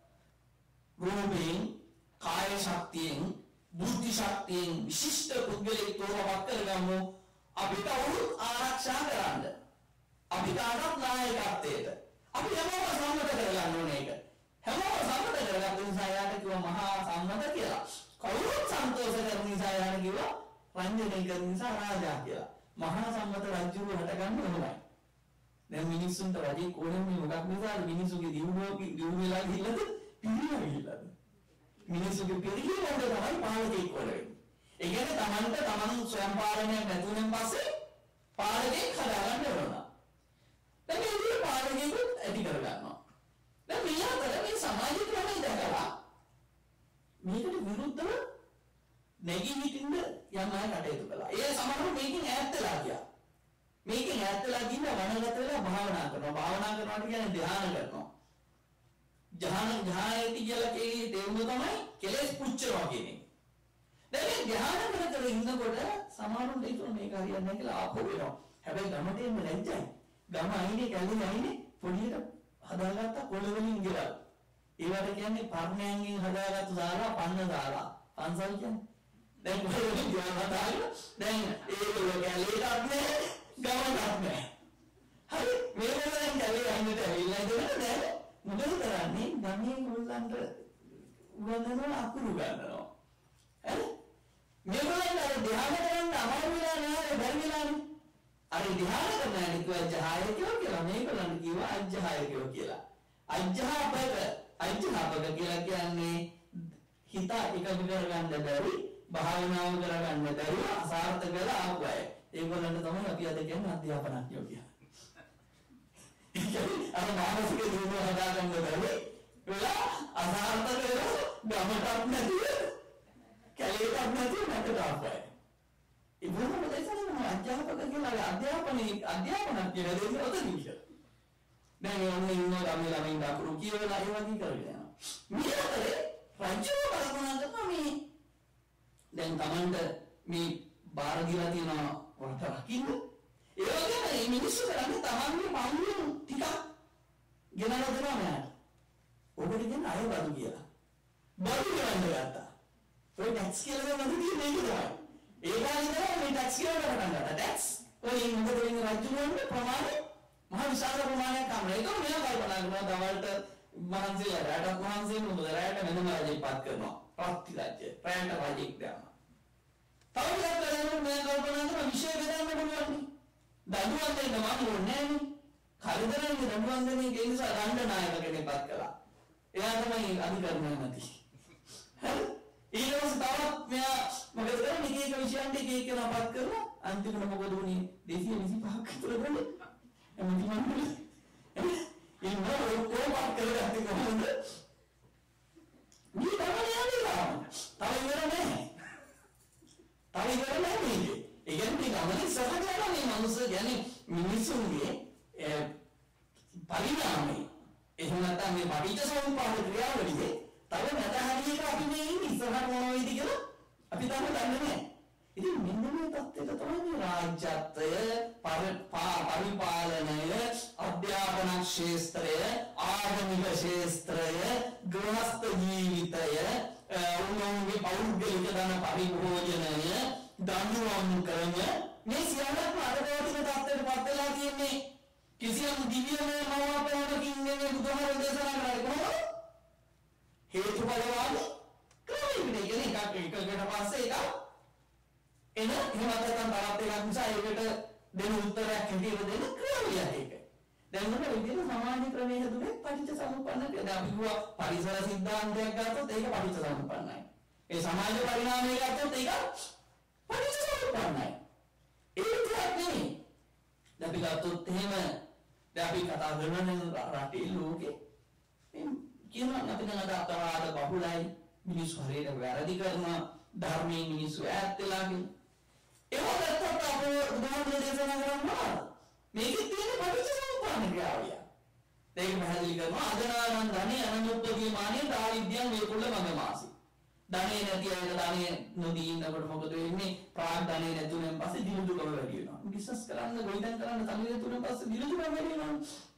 රූපයෙන් කාය ශක්තියෙන් බුද්ධි ශක්තියෙන් විශිෂ්ට පුද්ගලෙක් තෝරාපත් කරගමු අපිට වුත් ආරක්ෂා කරන්න. අපි කාටත් නායකත්වයට අපි හැමෝම සම්මත කරගන්න ඕනේ ඒක. හැමෝම සම්මත කරගත්ත නිසා යාට කිව්වා මහා සම්මත කියලා. කවුරුත් සන්තෝෂ කරන නිසා යාට කිව්වා රංජනය කරන නිසා රාජා කියලා. මහා සම්මත රජුව හටගන්න ඕනයි. දැන් මිනිස්සුන්ට රජේ කොහෙන්ද මොකක් නිසාද මිනිස්සුගේ දියුණුව දියුණු වෙලා ගිහිල්ලාද පිළිලා ගිහිල්ලාද මිනිස්සුගේ පිළිහිල වල තමයි පාලකෙක් වෙන්නේ. ඒ කියන්නේ Tamanta Taman ස්වයං පාලනයක් නැතුවෙන් පස්සේ පාලකෙක් හදාගන්න ඕන. දැන් මේ විදිහට පාලකෙකුත් ඇති කර ගන්නවා. දැන් මේ අතර මේ සමාජ ක්‍රමය දැකලා මේකට විරුද්ධව නැගී හිටින්න යම් අය කටයුතු කළා. ඒ සමහරව මේකෙන් ඈත් වෙලා ගියා. මේකෙන් ඈත් වෙලා ගිහින් වනගත වෙලා භාවනා කරනවා. භාවනා කරනවා කියන්නේ ධ්‍යාන කරනවා. ධ්‍යාන ධ්‍යානයේදී කියලා කේ තේරුම තමයි කෙලෙස් පුච්චනවා කියන්නේ. දැන් මේ ධ්‍යාන කර කර ඉන්නකොට සමහරුන්ට ඒක මේක හරියන්නේ නැහැ කියලා ආපහු වෙනවා. හැබැයි ගමට එන්න ලැජ්ජයි. ගම අයිනේ කැලේ අයිනේ පොඩියට හදාගත්ත කොළ වලින් ගෙවල්. ඒවට කියන්නේ පර්ණයන්ගෙන් හදාගත්තු දාලා පන්න දාලා. පන්සල් කියන්නේ. දැන් කොහෙද ධ්‍යාන හදාගෙන දැන් ඒගොල්ලෝ කැලේටත් නැහැ ගමනක් නැහැ. හරි මේගොල්ලෝ දැන් කැලේ අයිනට ඇවිල්ලා ඉඳලා දැන් මොකද කරන්නේ? ගමේ ගොල්ලන්ට උගන්වන අකුරු ගන්නවා. හරි මේගොල්ලන්ට අර ධ්‍යාන කරන්න අමාරු වෙලා නෑ බැරි වෙලානේ. අර ධ්‍යාන කරන අනිකුව ජහායකයෝ කියලා මේගොල්ලන් කිව්වා අජ්ජහායකයෝ කියලා. අජ්ජහාපක අජ්ජහාපක කියලා කියන්නේ හිත එකඟ කරගන්න බැරි භාවනාව කරගන්න බැරි අසාර්ථක වෙලා ආපු අය. ඒගොල්ලන්ට තමයි අපි අද කියන්නේ අධ්‍යාපනඥයෝ කියලා. ඒ කියන්නේ අර මානසික දියුණුව හදාගන්න බැරි වෙලා අසාර්ථක වෙලා ගමටත් නැතිව කැලේටත් නැතිව නැටට ආපු අය. ඒ මොනවද දැසන අධ්‍යාපක කියලා අධ්‍යාපනයේ අධ්‍යාපනඥ කියලා දෙන්නේ කියලා. දැන් ඔන්න ඉන්නවා ළමයි ළමයි ඩාක්ටරු කියලා ඒ වගේ කරගෙන යනවා. මේ අතරේ රජුව කල්පනා කරනවා මේ දැන් Tamanට මේ බාර දීලා තියෙනවා වලට රකින්න. ඒ වගේම මේ මිනිස්සු කරන්නේ Tamanගේ පණුවෙන් ටිකක් ගෙනලා දෙනවා මෙයාට. ඔබට කියන අය බදු කියලා. බදු ගන්න ගත්තා. ඔය ටැක්ස් කියලා මොකද කියන්නේ මේක තමයි. ඒ කාලේ මේ ටැක්ස් කියලා පටන් ගත්තා. ටැක්ස් වලින් මොකද වෙන්නේ රජුවන්ට ප්‍රමාණය මහ විශාල ප්‍රමාණයක් ගන්න. ඒක මෙයා කල්පනා කරනවා දවල්ට මහන්සියලා රැට මහන්සියෙන් මොකද රැට වෙනම රජෙක්පත් කරනවා. ප්‍රති රාජ්‍ය රැට රජෙක් දානවා. තව එකක් කරන්නේ මෙයා කල්පනා කරන විශේෂ බෙදන්න පුළුවන්. දඬුවම් දෙන්න මම ඕනේ නෑනේ. කලිදරන්නේ දඬුවම් දෙන්නේ ඒ නිසා දඬ නායක කෙනෙක්පත් කළා. එයා තමයි අධිකරණය නැති. හරි? ඊට පස්සේ තවත් මෙයා මොකද කරන්නේ එක එක විෂයන් දෙක එක නපත් කරලා අන්තිමට මොකද වුනේ දෙසිය විසිපහක් විතර ගන්නේ. එමුති මන්නේ. ඒ නෝ කොහොමද කරගත්තේ කොහොමද? මේ තමයි යන්නේ. තව ඉවර නැහැ. තව ඉවර නැහැ මේක. ඒ කියන්නේ ගමනේ සහගතව මේ මනුස්ස කියන්නේ මිනිසුන්ගේ පරිණාමය. එහෙම නැත්නම් මේ පටිච්චසමුප්පාද ක්‍රියාවලියේ තව නැතහරියක අපි මේ ඉන්නේ ඉස්සරහට මොන වෙයිද කියලා අපි තාම දන්නේ නැහැ. ඉතින් මෙන්න මේ தත්ත්වයට තමයි මේ රාජ්‍යත්වය, පරිපාලනය, අධ්‍යාපන ක්ෂේත්‍රය, ආගමික ක්ෂේත්‍රය, ගෘහස්ත ජීවිතය, උන්වහන්ගේ පෞද්ගලික ධන පරිභෝජනය, දඬුවම් කරන මේ සියල්ලම අදවදින தත්ත්වයට පත් වෙලා තියෙන්නේ කිසියම් දිව්‍යමය මනෝපවණකින් නෙමෙයි බුදුහාමුදුරුවෝ දේශනා කරන්නේ කොහොමද? හේතුඵලවාදී ක්‍රමයකට කියන එකක් එකකට පස්සේ එකක් එන එහෙම නැත්නම් බලවත් එකක් නිසා ඒකට දෙන උත්තරයක් හැටියට දෙන ක්‍රියාවලියක් ඒක. දැන් මොකද විදිහට සමාජ ක්‍රමයේ හදුනේ පටිච්චසමුප්පන්න කියලා. අපි කිව්වා පරිසර සිද්ධාන්තයක් ගත්තොත් ඒක පටිච්චසමුප්පන්නයි. ඒ සමාජ පරිණාමය ගත්තොත් ඒක පටිච්චසමුප්පන්නයි. ඒක විතරක් නෙමෙයි. දැන් අපි ගත්තොත් එහෙම දැන් අපි කතා කරන රටේ ලෝකේ මේ කියනවා අපි දැන් අද අපරාධ බහුලයි මිනිස්සු හරියට වැරදි කරන ධර්මයෙන් මිනිස්සු ඈත් වෙලා ගිහින් ඒක දැක්කට අපේ උදාහරණ දේශනා කරනවා මේකේ තියෙන පටිච්චසමුප්පාද ක්‍රියාවලිය. ඒක පැහැදිලි කරනවා අදනානන් ධනේ අනනුප්පදී මානිය දාවිද්‍යං මේකුල්ල මම මාසි. ධනේ නැති අයට ධනේ නොදී ඉන්නකොට මොකද වෙන්නේ? ප්‍රාග් ධනේ නැතුණෙන් පස්සේ දිනුදුකම වැඩි වෙනවා. බිස්නස් කරන්න ගොවිතැන් කරන්න තමයි නැතුණෙන් පස්සේ දිනුදුකම වැඩි වෙනවා.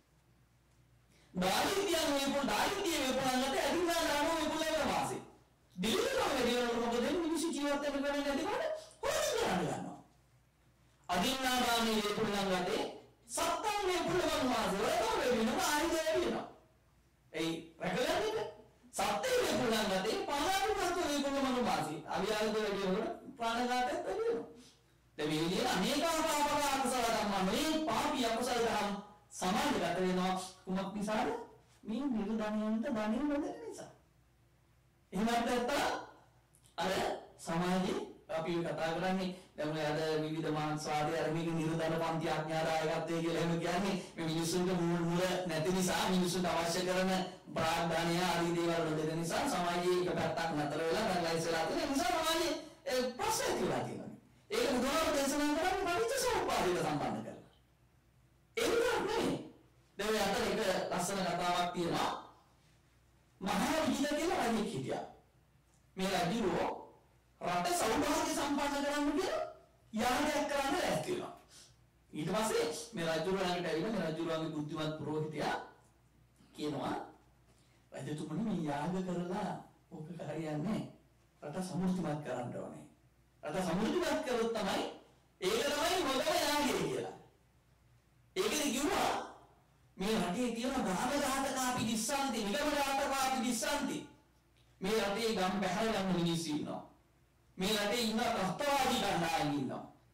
දාවිද්‍යං මේකුල් දාවිද්‍ය මේකුල්ලන්ට අදිනා නාම මේකුල්ල මාසි. දිනුදුකම වැඩි වෙනකොට මොකද වෙන්නේ? මිනිස්සු ජීවත් වෙන්න කරන්නේ නැතිකොට හොරස් කරන්න යනවා. අදිනා නාම මේකුල්ලන්ට සත්තම් මේකුල්ල මාසි වල වෙනවා ආයිද වෙනවා. ඒ රැකගන්නේ සත්‍ය මේකුල්ලන්ට පාරාදු කරතු මේකුල්ල මාසි. අවියාද වැඩි වෙනකොට ප්‍රාණඝාතයක් වැඩි වෙනවා. දැන් මේ විදිහට අනේක පාපක අකුසල ධර්ම මේ පාපී අකුසල ධර්ම සමාජගත වෙනවා කුමක් නිසාද? මේ නිර්ධනයන්ට ධනෙ නොදෙන නිසා. එහෙම නැත්නම් අර සමාජයේ අපි කතා කරන්නේ දැන් ඔය අද විවිධ මානසාරය අර මේක නිර්ධන පන්ති ආඥාදායකත්වයේ කියලා එහෙම කියන්නේ මේ මිනිස්සුන්ට මූල මුල නැති නිසා මිනිස්සුන්ට අවශ්‍ය කරන ප්‍රාග්ධානය ආදී දේවල් නොදෙන නිසා සමාජයේ එක පැත්තක් නතර වෙලා රැඳිලා තියෙන නිසා සමාජයේ ප්‍රශ්න තියලා තියෙනවා. ඒක බුදුහාමුදුරුවෝ දේශනා කරන්නේ පටිච්චසමුප්පාදයට සම්බන්ධ කරලා. ඒක නෙමෙයි. දැන් ඔය අතර එක ලස්සන කතාවක් තියෙනවා. මහා විජිත කියලා රජෙක් හිටියා. මේ රජුරෝ රට සෞභාග්‍ය සම්පන්න කරන්න කියලා යාගයක් කරන්න ලෑස්ති වෙනවා. ඊට පස්සේ මේ රජුරෝ ළඟට ඇවිල්ලා මේ රජුරෝගේ බුද්ධිමත් පුරෝහිතයා කියනවා රජතුමනි මේ යාග කරලා ඔක හරියන්නේ රට සමෘද්ධිමත් කරන්න ඕනේ. රට සමෘද්ධිමත් කරොත් තමයි ඒක තමයි මොකද යාගය කියලා. ඒකද කිව්වා මේ රටේ තියෙන ගාම ඝාතකාපි දිස්සන්ති නිගම ඝාතකාපි දිස්සන්ති මේ රටේ ගම් බැහැර යන මිනිස්සු ඉන්නවා. මේ රටේ ඉන්න රස්තවාදී කණ්ඩායම් ඉන්නවා.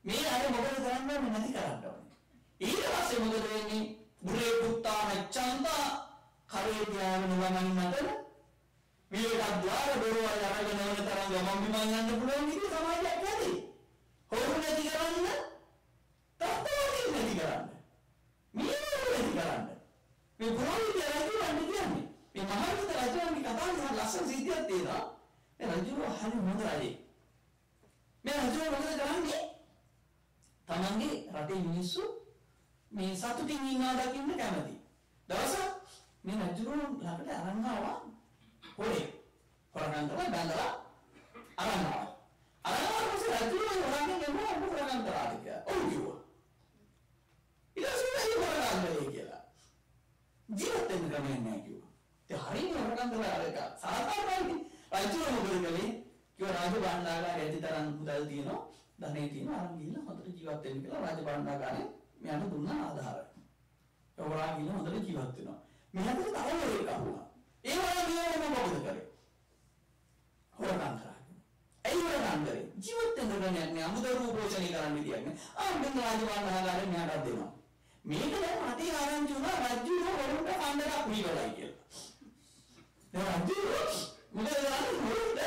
මේ අර මොකද කරන්න ඕනේ නැති කරන්න ඕනේ. ඊට පස්සේ මොකද වෙන්නේ? බුරේ පුත්තා නැච්චන්තා කරේ ධ්‍යාන නිවමන් නතර විවේක ద్వාර දොරවල් අරගෙන යන තරම් ගමන් බිමන් යන්න පුළුවන් විදිහ සමාජයක් නැති. හොරු නැති කරන්න, තත්ත්වවලින් නැති කරන්න. මේ නැති කරන්න. මේ පුරාවිද්‍ය රජුන් කියන්නේ මේ මහාවිද්‍ය රජුන්ගේ කතාවේ ලස්සන සිද්ධියක් තියෙනවා. මේ රජුව හරි හොඳ රජෙක්. මේ රජුව මොකද කරන්නේ? තමන්ගේ රටේ මිනිස්සු මේ සතුටින් ඉන්නවා දකින්න කැමති. දවසක් මේ රජුව ළඟට අරන් ආවා හොරේ. හොරගන්න තමයි බඳලා අරන් ආවා. අරන් ආවම රජුව හොරගන්න ගෙවුවා ඔබ හොරගන්න තරාද කියලා. ඔව් කිව්වා. ඊට පස්සේ ඒ හොරගන්න කියලා. ජීවත් වෙන්න ක්‍රමයක් නැහැ කිව්වා. ඒ හරියම හොරගන්න තරාද කියලා. සාමාන්‍යයෙන් රජුව මොකද කළේ? කිව්වා රාජ භාණ්ඩාගාරය ඇතිතරම් මුදල් තියෙනවා. ධනෙ තියෙනවා. අරන් ගිහලා හොඳට ජීවත් වෙන්න කියලා රාජ භාණ්ඩාගාරේ මෙයාට දුන්නා ආධාරය. ඔවරා ගිහලා හොඳට ජීවත් වෙනවා. මෙයාට තව එකක් වුණා. ඒ වගේ නියම මොකද කරේ? හොරගන්න කරා. ඒ වරන් කරේ. ජීවත් වෙන්න ගන්නේ නැහැ. අමුදරුව පෝෂණය කරන්න විදියක් නෑ. ආ මෙන්න රාජ භාණ්ඩාගාරේ මෙයාට දෙනවා. මේක දැන් අතේ ආරංචි වුණා රජුව වරුන්ට කණ්ඩයක් පිළිවෙලයි කියලා. දැන් රජු මොකද කරන්නේ? මොකද?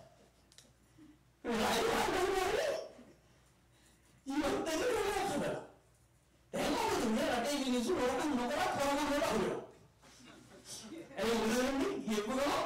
රාජ භාණ්ඩාගාරේ ජීවත් වෙන්න කරලා. දැන් මොකද මේ රටේ මිනිස්සු හොරකම් නොකර හොරකම් වල අහුවෙනවා. ඒ උදේන්නේ යෙපුවා.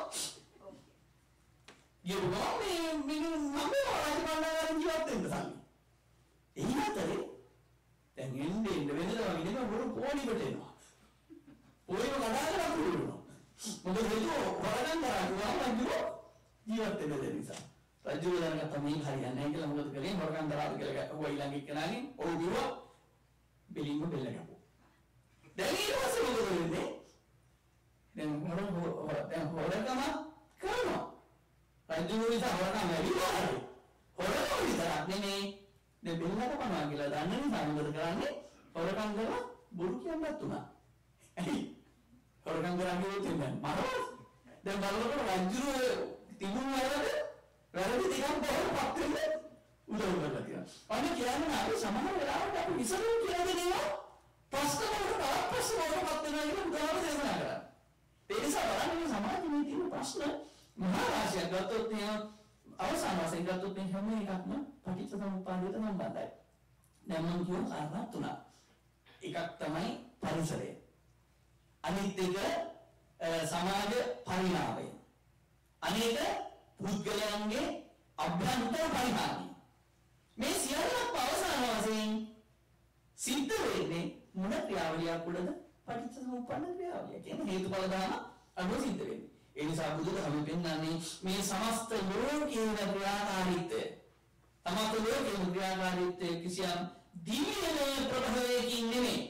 යෙපුවා මේ මිනු මම රාජ භාණ්ඩාගාරේ ජීවත් වෙන්න සල්ලි. ඒ අතරේ දැන් එන්නේ ඉන්න වෙනදා වගේ නෙමෙයි වරු පොලිකට එනවා. පොලිම කඩාගෙන අහුවෙනවා. මොකද හේතුව හොරකම් කරා රජු ජීවත් වෙන්න දෙන්න නිසා. රජු දැනගත්ත මේ හරියන්නේ නැහැ කියලා මොකද කළේ? හොරකම් කරාද කියලා ඌ ඊළඟ එක්කනාගෙන් ඔව් කිව්වා. බෙලින්ම බෙල්ල කපුවා. දැන් ඊට පස්සේ මොකද වෙන්නේ? දැන් හොර හොර දැන් හොරකම කරනවා. රජු නිසා හොරකම් වැඩිලා හරි. හොරකම විතරක් නෙමෙයි. දැන් බෙල්ල කපනවා කියලා දන්න නිසා මොකද කරන්නේ? හොරකම් කරලා බොරු කියන්නත් උනා. ඇයි? හොරකම් කරන්නේ කියන්නේ මරවල. දැන් බලනකොට රජු තිබුණ වලද වැරදි ටිකක් බොරුපත් වෙන්නේ උදව් කරලා තියෙනවා. අනේ කියන්නේ අපි සමහර වෙලාවට අපි විසඳුම් කියලා දෙනවා ප්‍රශ්න වලට තවත් ප්‍රශ්න වලටපත් වෙනවා කියන උදාහරණ දේශනා කරා. ඒ නිසා බලන්න සමාජයේ තියෙන ප්‍රශ්න මහා රාශියක් ගත්තොත් එහෙම අවසාන වශයෙන් ගත්තොත් හැම එකක්ම පටිච්චසමුප්පාදයට සම්බන්ධයි. දැන් මම කියුව කාරණා තුනක්. එකක් තමයි පරිසරය. අනිත් එක සමාජ පරිණාමය. අනිත් එක පුද්ගලයන්ගේ අභ්‍යන්තර පරිණාමය. මේ සියල්ලක් අවසාන වශයෙන් සිද්ධ වෙන්නේ මොන ක්‍රියාවලියක් උඩද? පටිච්චසමුප්පන්න ක්‍රියාවලිය. කියන්නේ හේතුඵල ධර්ම අනුව සිද්ධ වෙන්නේ. ඒ නිසා බුදුදහම පෙන්වන්නේ මේ සමස්ත ලෝකයේ ක්‍රියාකාරීත්වය. සමස්ත ලෝකයේ ක්‍රියාකාරීත්වය කිසියම් දිව්‍යමය ප්‍රභවයකින් නෙමෙයි.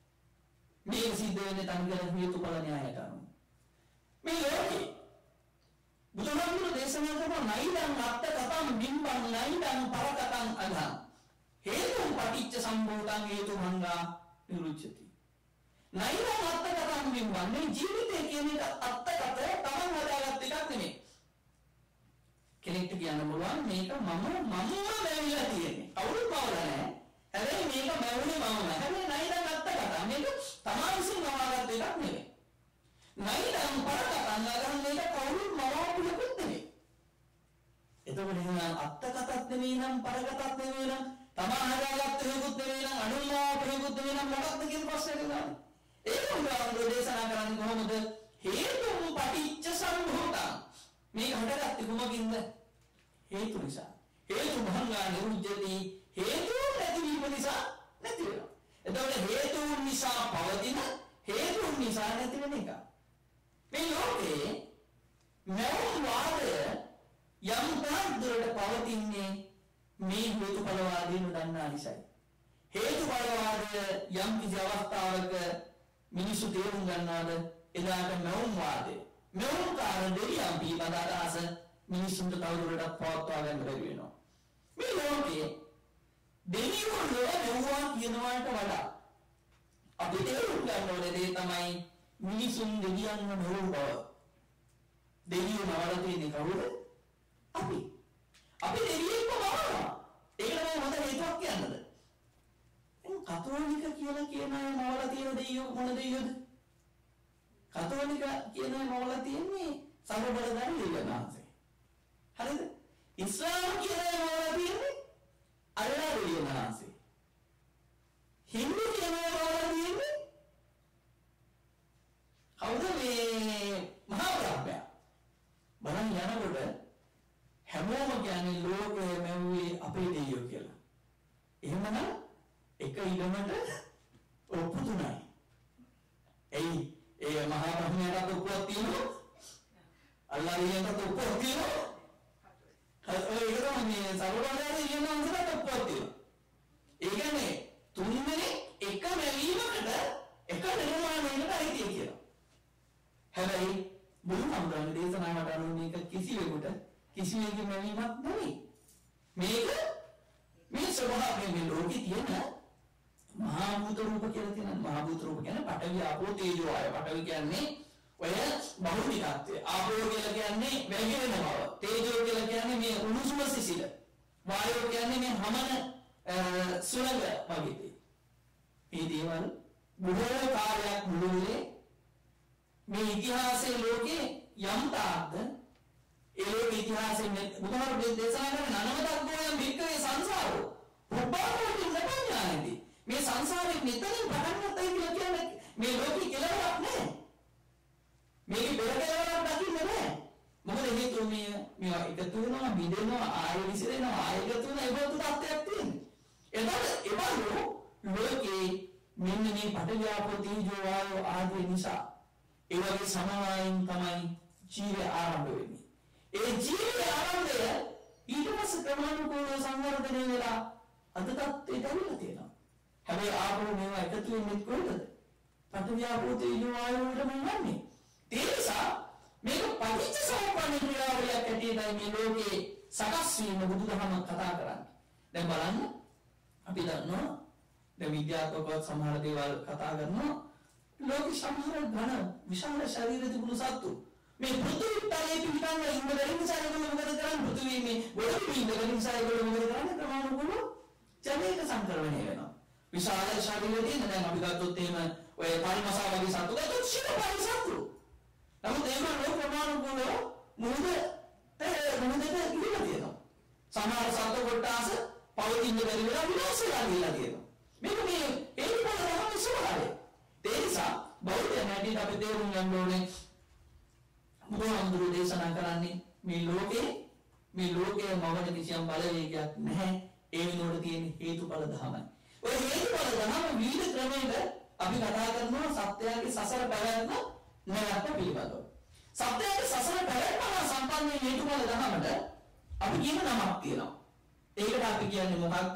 මේ සිද්ධ වෙන්නේ තනිකර හේතුඵල න්‍යායයට අනුව. මේ ලෝකේ බුදුහාමුදුරුවෝ දේශනා කරන නයිදං අත්ත කතං බිම්බං නයිදං පරකතං අධං හේතුං පටිච්ච සම්භූතං හේතු භංගා නිරුච්ඡති. නයිදං අත්ත කතං බිම්බං මේ ජීවිතය කියන එක අත්ත කත තමන් හදාගත්ත එකක් නෙමෙයි. කෙනෙක්ට කියන්න පුළුවන් මේක මම මමම වැවිලා තියෙන්නේ. කවුරුත් මවලා නැහැ. හැබැයි මේක මැවුනේ මමම. හැබැයි නයිදං අත්ත කතං මේක තමන් විසින් මවාගත්ත එකක් නෙමෙයි. නයිදං පරකතං අධං මේක කවුරුත් මවාපු එකක් නෙමෙයි. එතකොට එහෙනම් අත්ත කතත් නෙමෙයි නම් පරකතත් නෙමෙයි නම් තමන් හදාගත්ත එකකුත් නෙමෙයි නම් අනුමාපු එකකුත් නෙමෙයි නම් මොකක්ද කියන ප්‍රශ්නේ නේද? ඒක උදාහරණ දේශනා කරන්නේ කොහොමද? හේතුන් පටිච්ච සම්භූතං. මේක හටගත්තේ කොමකින්ද? හේතු නිසා. හේතු භංගා නිරුද්ධති. හේතු නැතිවීම නිසා නැති වෙනවා. එතකොට හේතුන් නිසා පවතින හේතුන් නිසා නැති වෙන එක. මේ ලෝකේ මෞන වාදය යම් තාක් පවතින්නේ මේ හේතුඵලවාදීන් දන්නා නිසායි. හේතුඵලවාදය යම් කිසි අවස්ථාවක මිනිසු තේරුම් ගන්නවාද එදාට මෞන වාදය. මෞන කාරණේ දෙවියන් පිළිබඳ අදහස මිනිසුන්ට තවදුරටත් පවත්වා ගන්න බැරි වෙනවා. මේ ලෝකේ දෙවියෝ ලෝකෙවුවා කියනවාට වඩා අපි තේරුම් ගන්න ඕනේ දේ තමයි මිනිසුන් දෙවියන්ව නොවන බව. දෙවියෝ නවල තියෙන්නේ කවුද? අපි. අපි දෙවියෙක්ව මවනවා. ඒකට මම හොඳ හේතුවක් කියන්නද? කතෝලික කියලා කියන අය මවලා තියෙන දෙයියෝ මොන දෙයියෝද? කතෝලික කියන අය මවලා තියෙන්නේ සර්වබලධාරී දෙවියන්වහන්සේ. හරිද? ඉස්ලාම් කියන අය මවලා තියෙන්නේ අල්ලාහ් දෙවියන්වහන්සේ. හින්දු කියන අය මවලා තියෙන්නේ කවුද මේ මහා බ්‍රහ්මයා? බලන්න යනකොට හැමෝම කියන්නේ ලෝකයේ මැව්වේ අපේ දෙයියෝ කියලා. එහෙමනම් එක ඉඩමට ඔප්පු තුනයි. එයි ඒ මහා බ්‍රහ්මයාට ඔප්පුවක් තියෙනවා. අල්ලාහ්ට ඔප්පුවක් තියෙනවා. ඔය ඒක තමයි සර්වබලධාරී දෙවියන්වහන්සේට ඔප්පුවක් තියෙනවා. ඒ කියන්නේ තුන්වෙනි එක මැවීමකට එක නිර්මාණයකට අයිතිය කියලා. හැබැයි බුදුහාමුදුරන්ගේ දේශනාවට අනුව මේක කිසිවෙකුට කිසිවෙකුගේ මැවීමක් නෙවෙයි. මේක මේ ස්වභාවයෙන් මේ ලෝකේ තියෙන මහා භූත රූප කියලා තියෙන මහා භූත රූප කියන්නේ පඨවි ආපෝ තේජෝ ආය. පඨවි කියන්නේ ඔය බහුනිකත්වය. ආපෝ කියලා කියන්නේ වැగిරෙන බව. තේජෝ කියලා කියන්නේ මේ උණුසුම සිසිල. වායෝ කියන්නේ මේ හමන සුළඟ වගේ දේ. මේ දේවල් බොහෝ කාලයක් මුළුල්ලේ මේ ඉතිහාසයේ ලෝකේ යම් තාක්ද ඒ ලෝක ඉතිහාසයෙන් බුදුහාමුදුරුවෝ දේශනා කරන නනවතක් ගෝයන් වික්‍රේ සංසාරෝ උපාවෝටින් ලබන්නේ මේ සංසාරේ මෙතනින් පටන් ගන්නයි කියලා කියන්නේ මේ ලෝකේ කෙලවරක් නැහැ. මේකේ පෙර කෙලවරක් දකින්නේ නැහැ. මොකද හේතුව මේ මේවා එකතු වෙනවා බිඳෙනවා ආයෙ විසිරෙනවා ආයෙ එකතු වෙනවා ඒ වගේ තත්ත්වයක් තියෙනවා. එතකොට ඒවලු ලෝකේ මෙන්න මේ පටවියාපෝ තීජෝ වායෝ ආදී නිසා ඒ වගේ සමவாயින් තමයි ජීවය ආරම්භ වෙන්නේ. ඒ ජීවය ආරම්භය ඊට පස්සේ ක්‍රමානුකූලව සංවර්ධනය වෙලා අද තත්ත්වයට ඇවිල්ලා තියෙනවා. හැබැයි ආපෝ මේවා එකතු වෙන්නේ කොහෙද? පටවියාපෝ තීජෝ වායෝ වලම යන්නේ. ඒ නිසා මේක පටිච්චසමුප්පන්න ක්‍රියාවලියක් ඇටියටයි මේ ලෝකේ සකස් වීම බුදුදහම කතා කරන්නේ. දැන් බලන්න අපි දන්නවා දැන් විද්‍යාත්මකව සමහර දේවල් කතා කරනවා ලෝක සමහර ඝන විශාල ශරීර තිබුණු සත්තු මේ පෘථිවි තලයේ පිටංග ඉන්න නිසා ඒගොල්ලෝ මොකද කරන්නේ? පෘථිවි මේ ගොඩ පිටින් නිසා ඒගොල්ලෝ මොකද කරන්නේ? ක්‍රමානුකූලව ජලයක සංක්‍රමණය වෙනවා. විශාල ශරීරය තියෙන දැන් අපි ගත්තොත් එහෙම ඔය පරිමසා වගේ සත්තු ගත්තොත් ශිරපරි සත්තු. නමුත් ඒගොල්ලෝ ක්‍රමානුකූලව මුහුද මුහුදට ඉවිලා තියෙනවා. සමහර සත්තු කොටස පවතින බැරි වෙලා විනාශ වෙලා ගිහිල්ලා තියෙනවා. මේක මේ ඒක පොළොව ස්වභාවය. ඒ නිසා බෞද්ධයන් හැටියට අපි තේරුම් ගන්න ඕනේ බුදුහාමුදුරුවෝ දේශනා කරන්නේ මේ ලෝකේ මේ ලෝකයේ මවන කිසියම් බලවේගයක් නැහැ. ඒ වෙනුවට තියෙන හේතුඵල ධමයි. ඔය හේතුඵල ධම විවිධ ක්‍රමයකට අපි කතා කරනවා සත්‍යයේ සසර පැවැත්ම නැවැත්ම පිළිබඳව. සත්‍යයේ සසර පැවැත්ම සම්පන්න හේතුඵල ධමකට අපි කියන නමක් තියෙනවා. ඒකට අපි කියන්නේ මොකක්ද?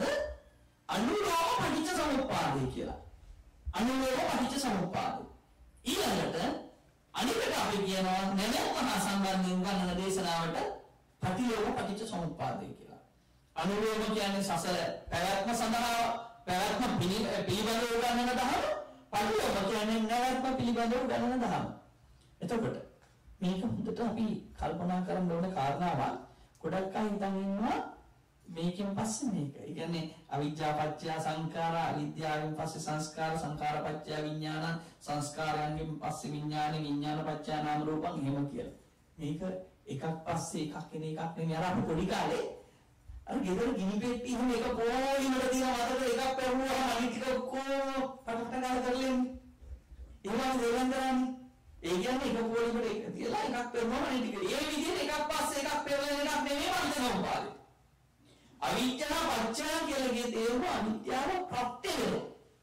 අනුලෝම පටිච්ච සමුප්පාදය කියලා. අනුලෝම පටිච්ච සමුප්පාදය. ඊළඟට අනිකට අපි කියනවා නැවැත්ම සම්බන්ධයෙන් උගන්වන දේශනාවට ප්‍රතිලෝම පටිච්ච සමුප්පාදය කියලා. අනුලෝම කියන්නේ සසර පැවැත්ම සඳහා පැවැත්ම පිළිබඳව උගන්වන දහම. ප්‍රතිලෝම කියන්නේ නැවැත්ම පිළිබඳව උගන්වන දහම. එතකොට මේක හොඳට අපි කල්පනා කරන්න ඕන කාරණාවක්. ගොඩක් අය හිතන් ඉන්නවා මේකෙන් පස්සේ මේක. ඒ කියන්නේ අවිජ්ජා පත්‍ය සංඛාර, අවිද්‍යාවෙන් පස්සේ සංස්කාර, සංඛාර පත්‍ය විඥාන, සංස්කාරයන්ගෙන් පස්සේ විඥාන, විඥාන පත්‍ය නාම රූපං එහෙම කියලා. මේක එකක් පස්සේ එකක් එන එකක් නෙමෙයි. අර අපි පොඩි කාලේ අර ගෙදර ගිනි පෙට්ටි එහෙම එක පොඩිමට දින මතක එකක් පෙරුවා අනිත් ටික ඔක්කොම පටට ගාලා කරලෙන්නේ. එහෙම දේවල් කරන්නේ. ඒ කියන්නේ එක පොඩිමට එක තියලා එකක් පෙරුවා අනිත් ටික. ඒ විදිහට එකක් පස්සේ එකක් පෙරලෙන එකක් නෙමෙයි වන්දනම පාදේ. අවිද්‍යාව පත්‍ය කියලා කියේ තේරුම අවිද්‍යාව ප්‍රත්‍ය වෙනවා.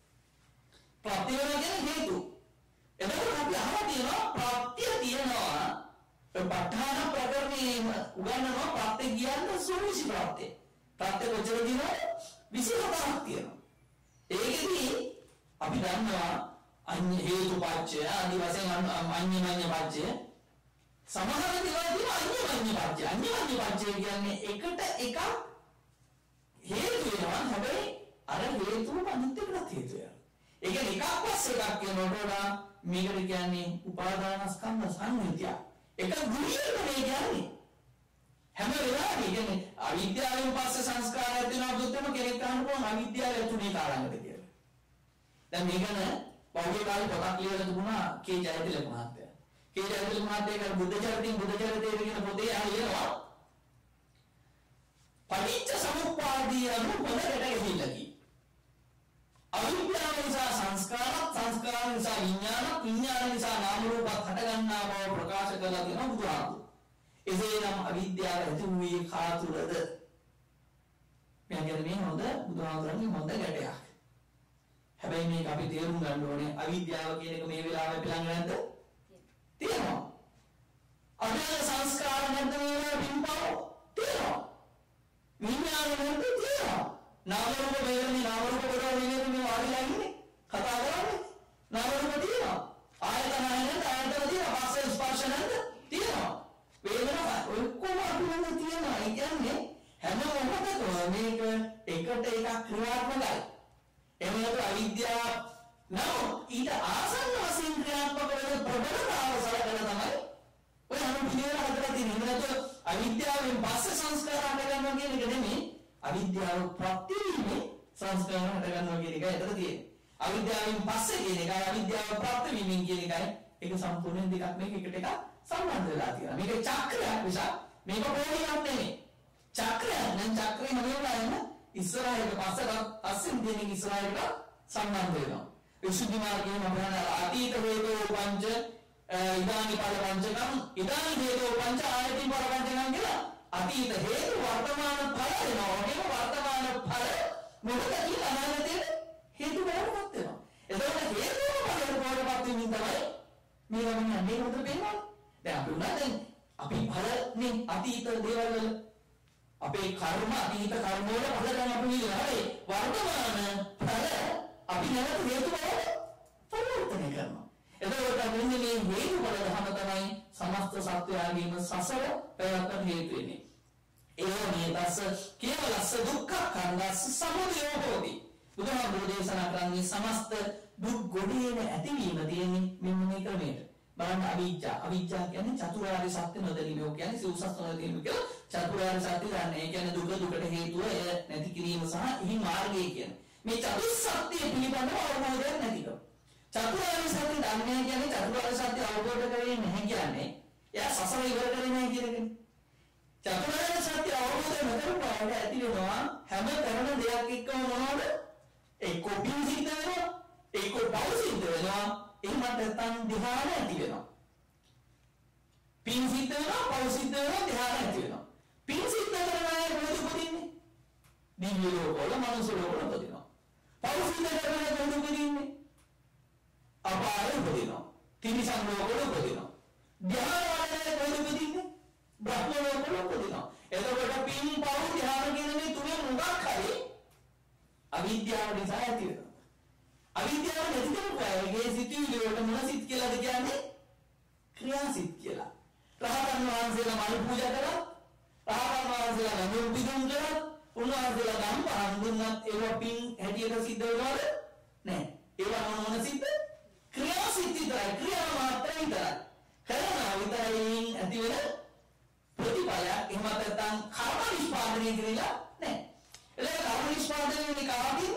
ප්‍රත්‍ය වෙනවා කියන්නේ හේතු. එතකොට අපි අහලා තියෙනවා ප්‍රත්‍ය තියෙනවා. ඒ ප ဋ ාණ ප්‍රකරණයේ උගන්වනවා ප්‍රත්‍ය කියන්නේ සූවිසි ප්‍රත්‍ය. ප්‍රත්‍ය කොච්චර දිනවද? විසි හතරක් තියෙනවා. ඒකෙදි අපි දන්නවා අඤ්ඤ හේතු පත්‍ය ආදි වශයෙන් අඤ්ඤමඤ්ඤ පත්‍ය සමහර දේවල් තියෙනවා අඤ්ඤමඤ්ඤ පත්‍ය. අඤ්ඤමඤ්ඤ පත්‍ය කියන්නේ එකට එකක් හේතු වෙනවා. හැබැයි අර හේතුව අනිත් එකට හේතු වෙනවා. ඒ කියන්නේ එකක් පස්සේ එකක් කියනකොට වඩා මේකට කියන්නේ උපාදානස්කන්ධ සංයුතිය. එක ගුණයකට මේ කියන්නේ. හැම වෙලාවෙම කියන්නේ අවිද්‍යාවෙන් පස්සේ සංස්කාරයක් වෙනවා දුත්තම කෙනෙක් අහන්න පුළුවන් අවිද්‍යාව ඇතුලේ කාරණාද කියලා. දැන් මේක නේ පෞද්ගලික කාලේ පොතක් ලියලා තිබුණා කේ ජයතිලක මහත්තයා. කේ ජයතිලක මහත්තයා බුද්ධ චරිතයෙන් බුද්ධ චරිතයේ කියන පොතේ ආලියනවා පටිච්ච සමුප්පාදී අනුව පොතකට ගිහිල්ලා කි. අවිද්‍යාව නිසා සංස්කාරත් සංස්කාර නිසා විඥානත් විඥාන නිසා නාම රූපත් හට ගන්නා බව ප්‍රකාශ කරලා තියෙනවා බුදුහාමුදුරුවෝ. එසේනම් අවිද්‍යාව ඇති වූයේ කාතුරද? මම කියන්නේ මේ හොඳ බුදුහාමුදුරන්ගේ හොඳ ගැටයක්. හැබැයි මේක අපි තේරුම් ගන්න ඕනේ අවිද්‍යාව කියන එක මේ වෙලාවේ පිළඟ නැද්ද? තියෙනවා. අවිද්‍යාව සංස්කාර නැද්ද මේ වෙලාවේ පින්පව? තියෙනවා. විඥාන නැද්ද? තියෙනවා. නාම රූප වේදනේ නාම රූප කොට වේදනේ මේ වාඩිලා ඉන්නේ කතා කරන්නේ. නාම රූප තියෙනවා. ආයතන නැද්ද? ආයතන තියෙනවා. පස්සේ ස්පර්ශ නැද්ද? තියෙනවා. වේදනා ඔක්කොම අපි ළඟ තියෙනවා. ඒ කියන්නේ හැම මොහොතකම මේක එකට එකක් ක්‍රියාත්මකයි. එමෙන්නට අවිද්‍යාව නම් ඊට ආසන්න වශයෙන් ක්‍රියාත්මක වෙන ප්‍රබලතාව සලකලා තමයි ඔය අනුපිළිවෙල හදලා තියෙන්නේ. එමෙන්නට අවිද්‍යාවෙන් පස්සේ සංස්කාර හට ගන්නවා කියන එක නෙමෙයි අවිද්‍යාව ප්‍රත්‍යවීමේ සංස්කාර හට ගන්නවා කියන එකයි අතර තියෙන්නේ. අවිද්‍යාවෙන් පස්සේ කියන එකයි අවිද්‍යාව ප්‍රත්‍යවීමෙන් කියන එකයි ඒක සම්පූර්ණයෙන් දෙකක් මේක එකට එකක් සම්බන්ධ වෙලා තියෙනවා. මේක චක්‍රයක් නිසා මේක පොඩියක් නෙමෙයි. චක්‍රයක් නම් චක්‍රේ හැම වෙලාවෙම ඉස්සරහට පස්සට අස්සෙන් දෙන ඉස්සරහට සම්බන්ධ වෙනවා. විසුද්ධි මාර්ගයේ මහාන අතීත හේතෝ පංච ඉදානි පල පංචකම් ඉදානි හේතෝ පංච ආයති පල පංචකම් කියලා අතීත හේතු වර්තමාන ඵල වෙනවා. මේක වර්තමාන ඵල මොකද කියලා අනාගතයේ හේතු බවටපත් වෙනවා. එතකොට හේතුව ඵලයට බවටපත් වෙමින් තමයි මේ ගමන යන්නේ මොකද වෙන්නේ? දැන් අපි උනා දැන් අපි ඵලනේ අතීත දේවල් වල අපේ කර්ම අතීත කර්ම වල ඵල දැන් අපි ඉන්නේ වර්තමාන ඵල අපි නැවත හේතු බවට පරිවර්තනය කරනවා. එතකොට මෙන්න මේ හේතු වල ධම තමයි සමස්ත සත්වයාගේම සසර පැවැත්ම හේතු වෙන්නේ. ඒ මේ දස කේවලස්ස දුක්ඛ කන්දස්ස සමුදයෝ හෝති. බුදුහාමුදුරේ දේශනා කරන්නේ සමස්ත දුක් ගොඩේන ඇතිවීම තියෙන්නේ මෙන්න මේ ක්‍රමයට. බලන්න අවිජ්ජා අවිජ්ජා කියන්නේ චතුරාර්ය සත්‍ය නොදැනීම. ඔය කියන්නේ සිව්සස් නොදැනීම කියලා චතුරාර්ය සත්‍ය දන්නේ. ඒ කියන්නේ දුක දුකට හේතුව එය නැති කිරීම සහ එහි මාර්ගය කියන්නේ. මේ චතුස්සත්‍ය පිළිබඳව අවබෝධයක් නැතිකම. චතුරාර්ය සත්‍ය දන්නේ කියන්නේ චතුරාර්ය සත්‍ය අවබෝධ කරගන්නේ නැහැ කියන්නේ. එයා සසර ඉවර කරන්නේ නැහැ කියන එකනේ. චතුරාර්ය සත්‍ය අවබෝධ නොකරනකොට ඇති වෙනවා හැම කරන දෙයක් එක්කම මොනවද? එක්ක පින් සිද්ධ වෙනවා, එක්ක පව් සිද්ධ වෙනවා, එහෙම නැත්නම් ධ්‍යාන ඇති වෙනවා. පින් සිද්ධ වෙනවා, පව් සිද්ධ වෙනවා, ධ්‍යාන ඇති වෙනවා. පින් සිද්ධ කරන අය මොකද උපදින්නේ? දිව්‍ය ලෝකවල, මනුස්ස ලෝකවල උපදිනවා. පව් සිද්ධ කරන අය මොකද උපදින්නේ? අපායේ උපදිනවා. තිරිසන් ලෝකවල උපදිනවා. ධ්‍යාන වල මොකද උපදින්නේ? බ්‍රහ්ම ලෝකවල උපදිනවා. එතකොට පින්, පව්, ධ්‍යාන කියන මේ තුනේ මොකක් හරි අවිද්‍යාව නිසා ඇති වෙනවා. අවිද්‍යාව නැති කෙනෙකුගේ සිතුවිලි වලට මොන සිත් කියලාද කියන්නේ? ක්‍රියාසිත කියලා. රහතන් වහන්සේලා මල් පූජා කරා, රහතන් වහන්සේලා නම පිදුම් කරා, උන්වහන්සේලා ධම් පහන් දුන්නත් ඒවා පින් හැටියට සිද්ධ වෙනවද? නැහැ. ඒවා මොන මොන සිත්? ක්‍රියාසිත විතරයි, ක්‍රියා මාත්‍රයි විතරයි. කරනවා විතරයි ඇති වෙන ප්‍රතිඵලයක්. එහෙම නැත්නම් කර්ම නිෂ්පාදනය කියලා නැහැ. ඒක කර්ම නිෂ්පාදනය වෙන්නේ කාටින්ද?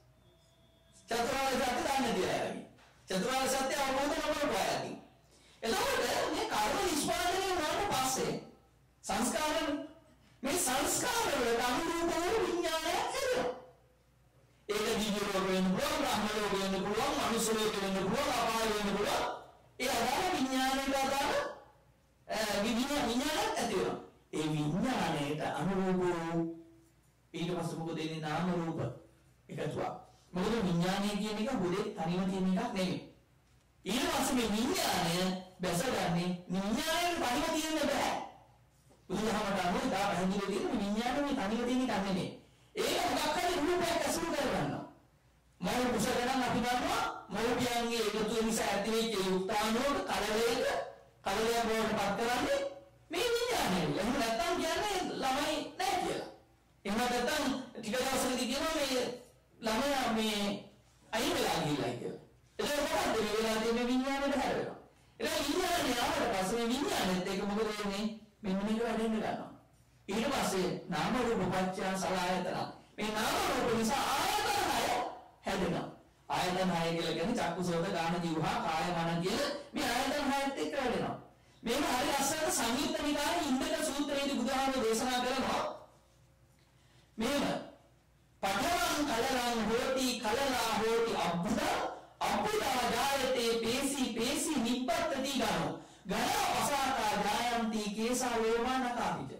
චතුරාර්ය සත්‍ය දන්නේ නැහැ. චතුරාර්ය සත්‍ය අවබෝධ නොකරපායති. එතකොට මේ කර්ම නිෂ්පාදනය වුණාට පස්සේ සංස්කාරනේ මේ සංස්කාර වලට අනුරූප වූ විඥානය එනවා. ඒක දිව්‍ය ලෝක වෙන්න පුළුවන්, බ්‍රහ්ම ලෝක වෙන්න පුළුවන්, මනුස්ස ලෝක වෙන්න පුළුවන්, අපාය වෙන්න පුළුවන්. ඒ අදාළ විඥානයට අදාළ විඥාන විඥානයක් ඇති වෙනවා. ඒ විඥානයට අනුරූප වූ ඊට පස්සේ මොකද එන්නේ? නාම රූප එකතුවක්. මොකද විඥානය කියන එක හොදේ තනියම තියෙන එකක් නෙමෙයි. ඊට පස්සේ මේ විඥානය බැසගන්නේ විඥානයෙන් තනියම තියෙන්න බෑ. බුදුදහමට අනුව දා පැහැදිලි තියෙන විඥානයේ තනියම තියෙන එකක් නෙමෙයි. ඒක මොකක් හරි රූපයක් ඇසුරු කරගන්නවා. මම කුසලයන් අපි ගන්නවා මෞපියන්ගේ එකතු නිසා ඇති වෙච්ච යුක්තාණුවක කලවේක කලවේක බවට පත් කරන්නේ මේ විඥානය. එහෙම නැත්නම් කියන්නේ ළමයි නැහැ කියලා. එහෙම නැත්නම් ටික දවසකදී කියනවා මේ ළමයා මේ අයින් වෙලා ගිහිල්ලා කියලා. ඒක මොකක්ද මේ වෙලා තියෙන විඥානයට හැරෙනවා. ඒක විඥානය ආවට පස්සේ විඥානෙත් ඒක මොකද වෙන්නේ? මෙන්න මේක වැඩෙන්න ගන්නවා. ඊට පස්සේ නාම රූප පත්‍ය සලආයතන. මේ නාම රූප නිසා ආයතන හය හැදෙනවා. ආයතන හය කියලා කියන්නේ චක්කු සෝත ගාන ජීවහා කාය මන කියලා මේ ආයතන හයත් එක්ක වැඩෙනවා. මේක හරි අස්සට සංයුත්ත නිකායේ ඉන්දක සූත්‍රයේදී බුදුහාමුදුරේ දේශනා කරනවා මේව පඨමං කලරං හෝති කලලා හෝති අබ්බුදා අබ්බුදා ජායතේ පේසි පේසි නිප්පත්තති ගනෝ ගනා පසාතා ජායන්ති කේසා ලෝමානකාපිට.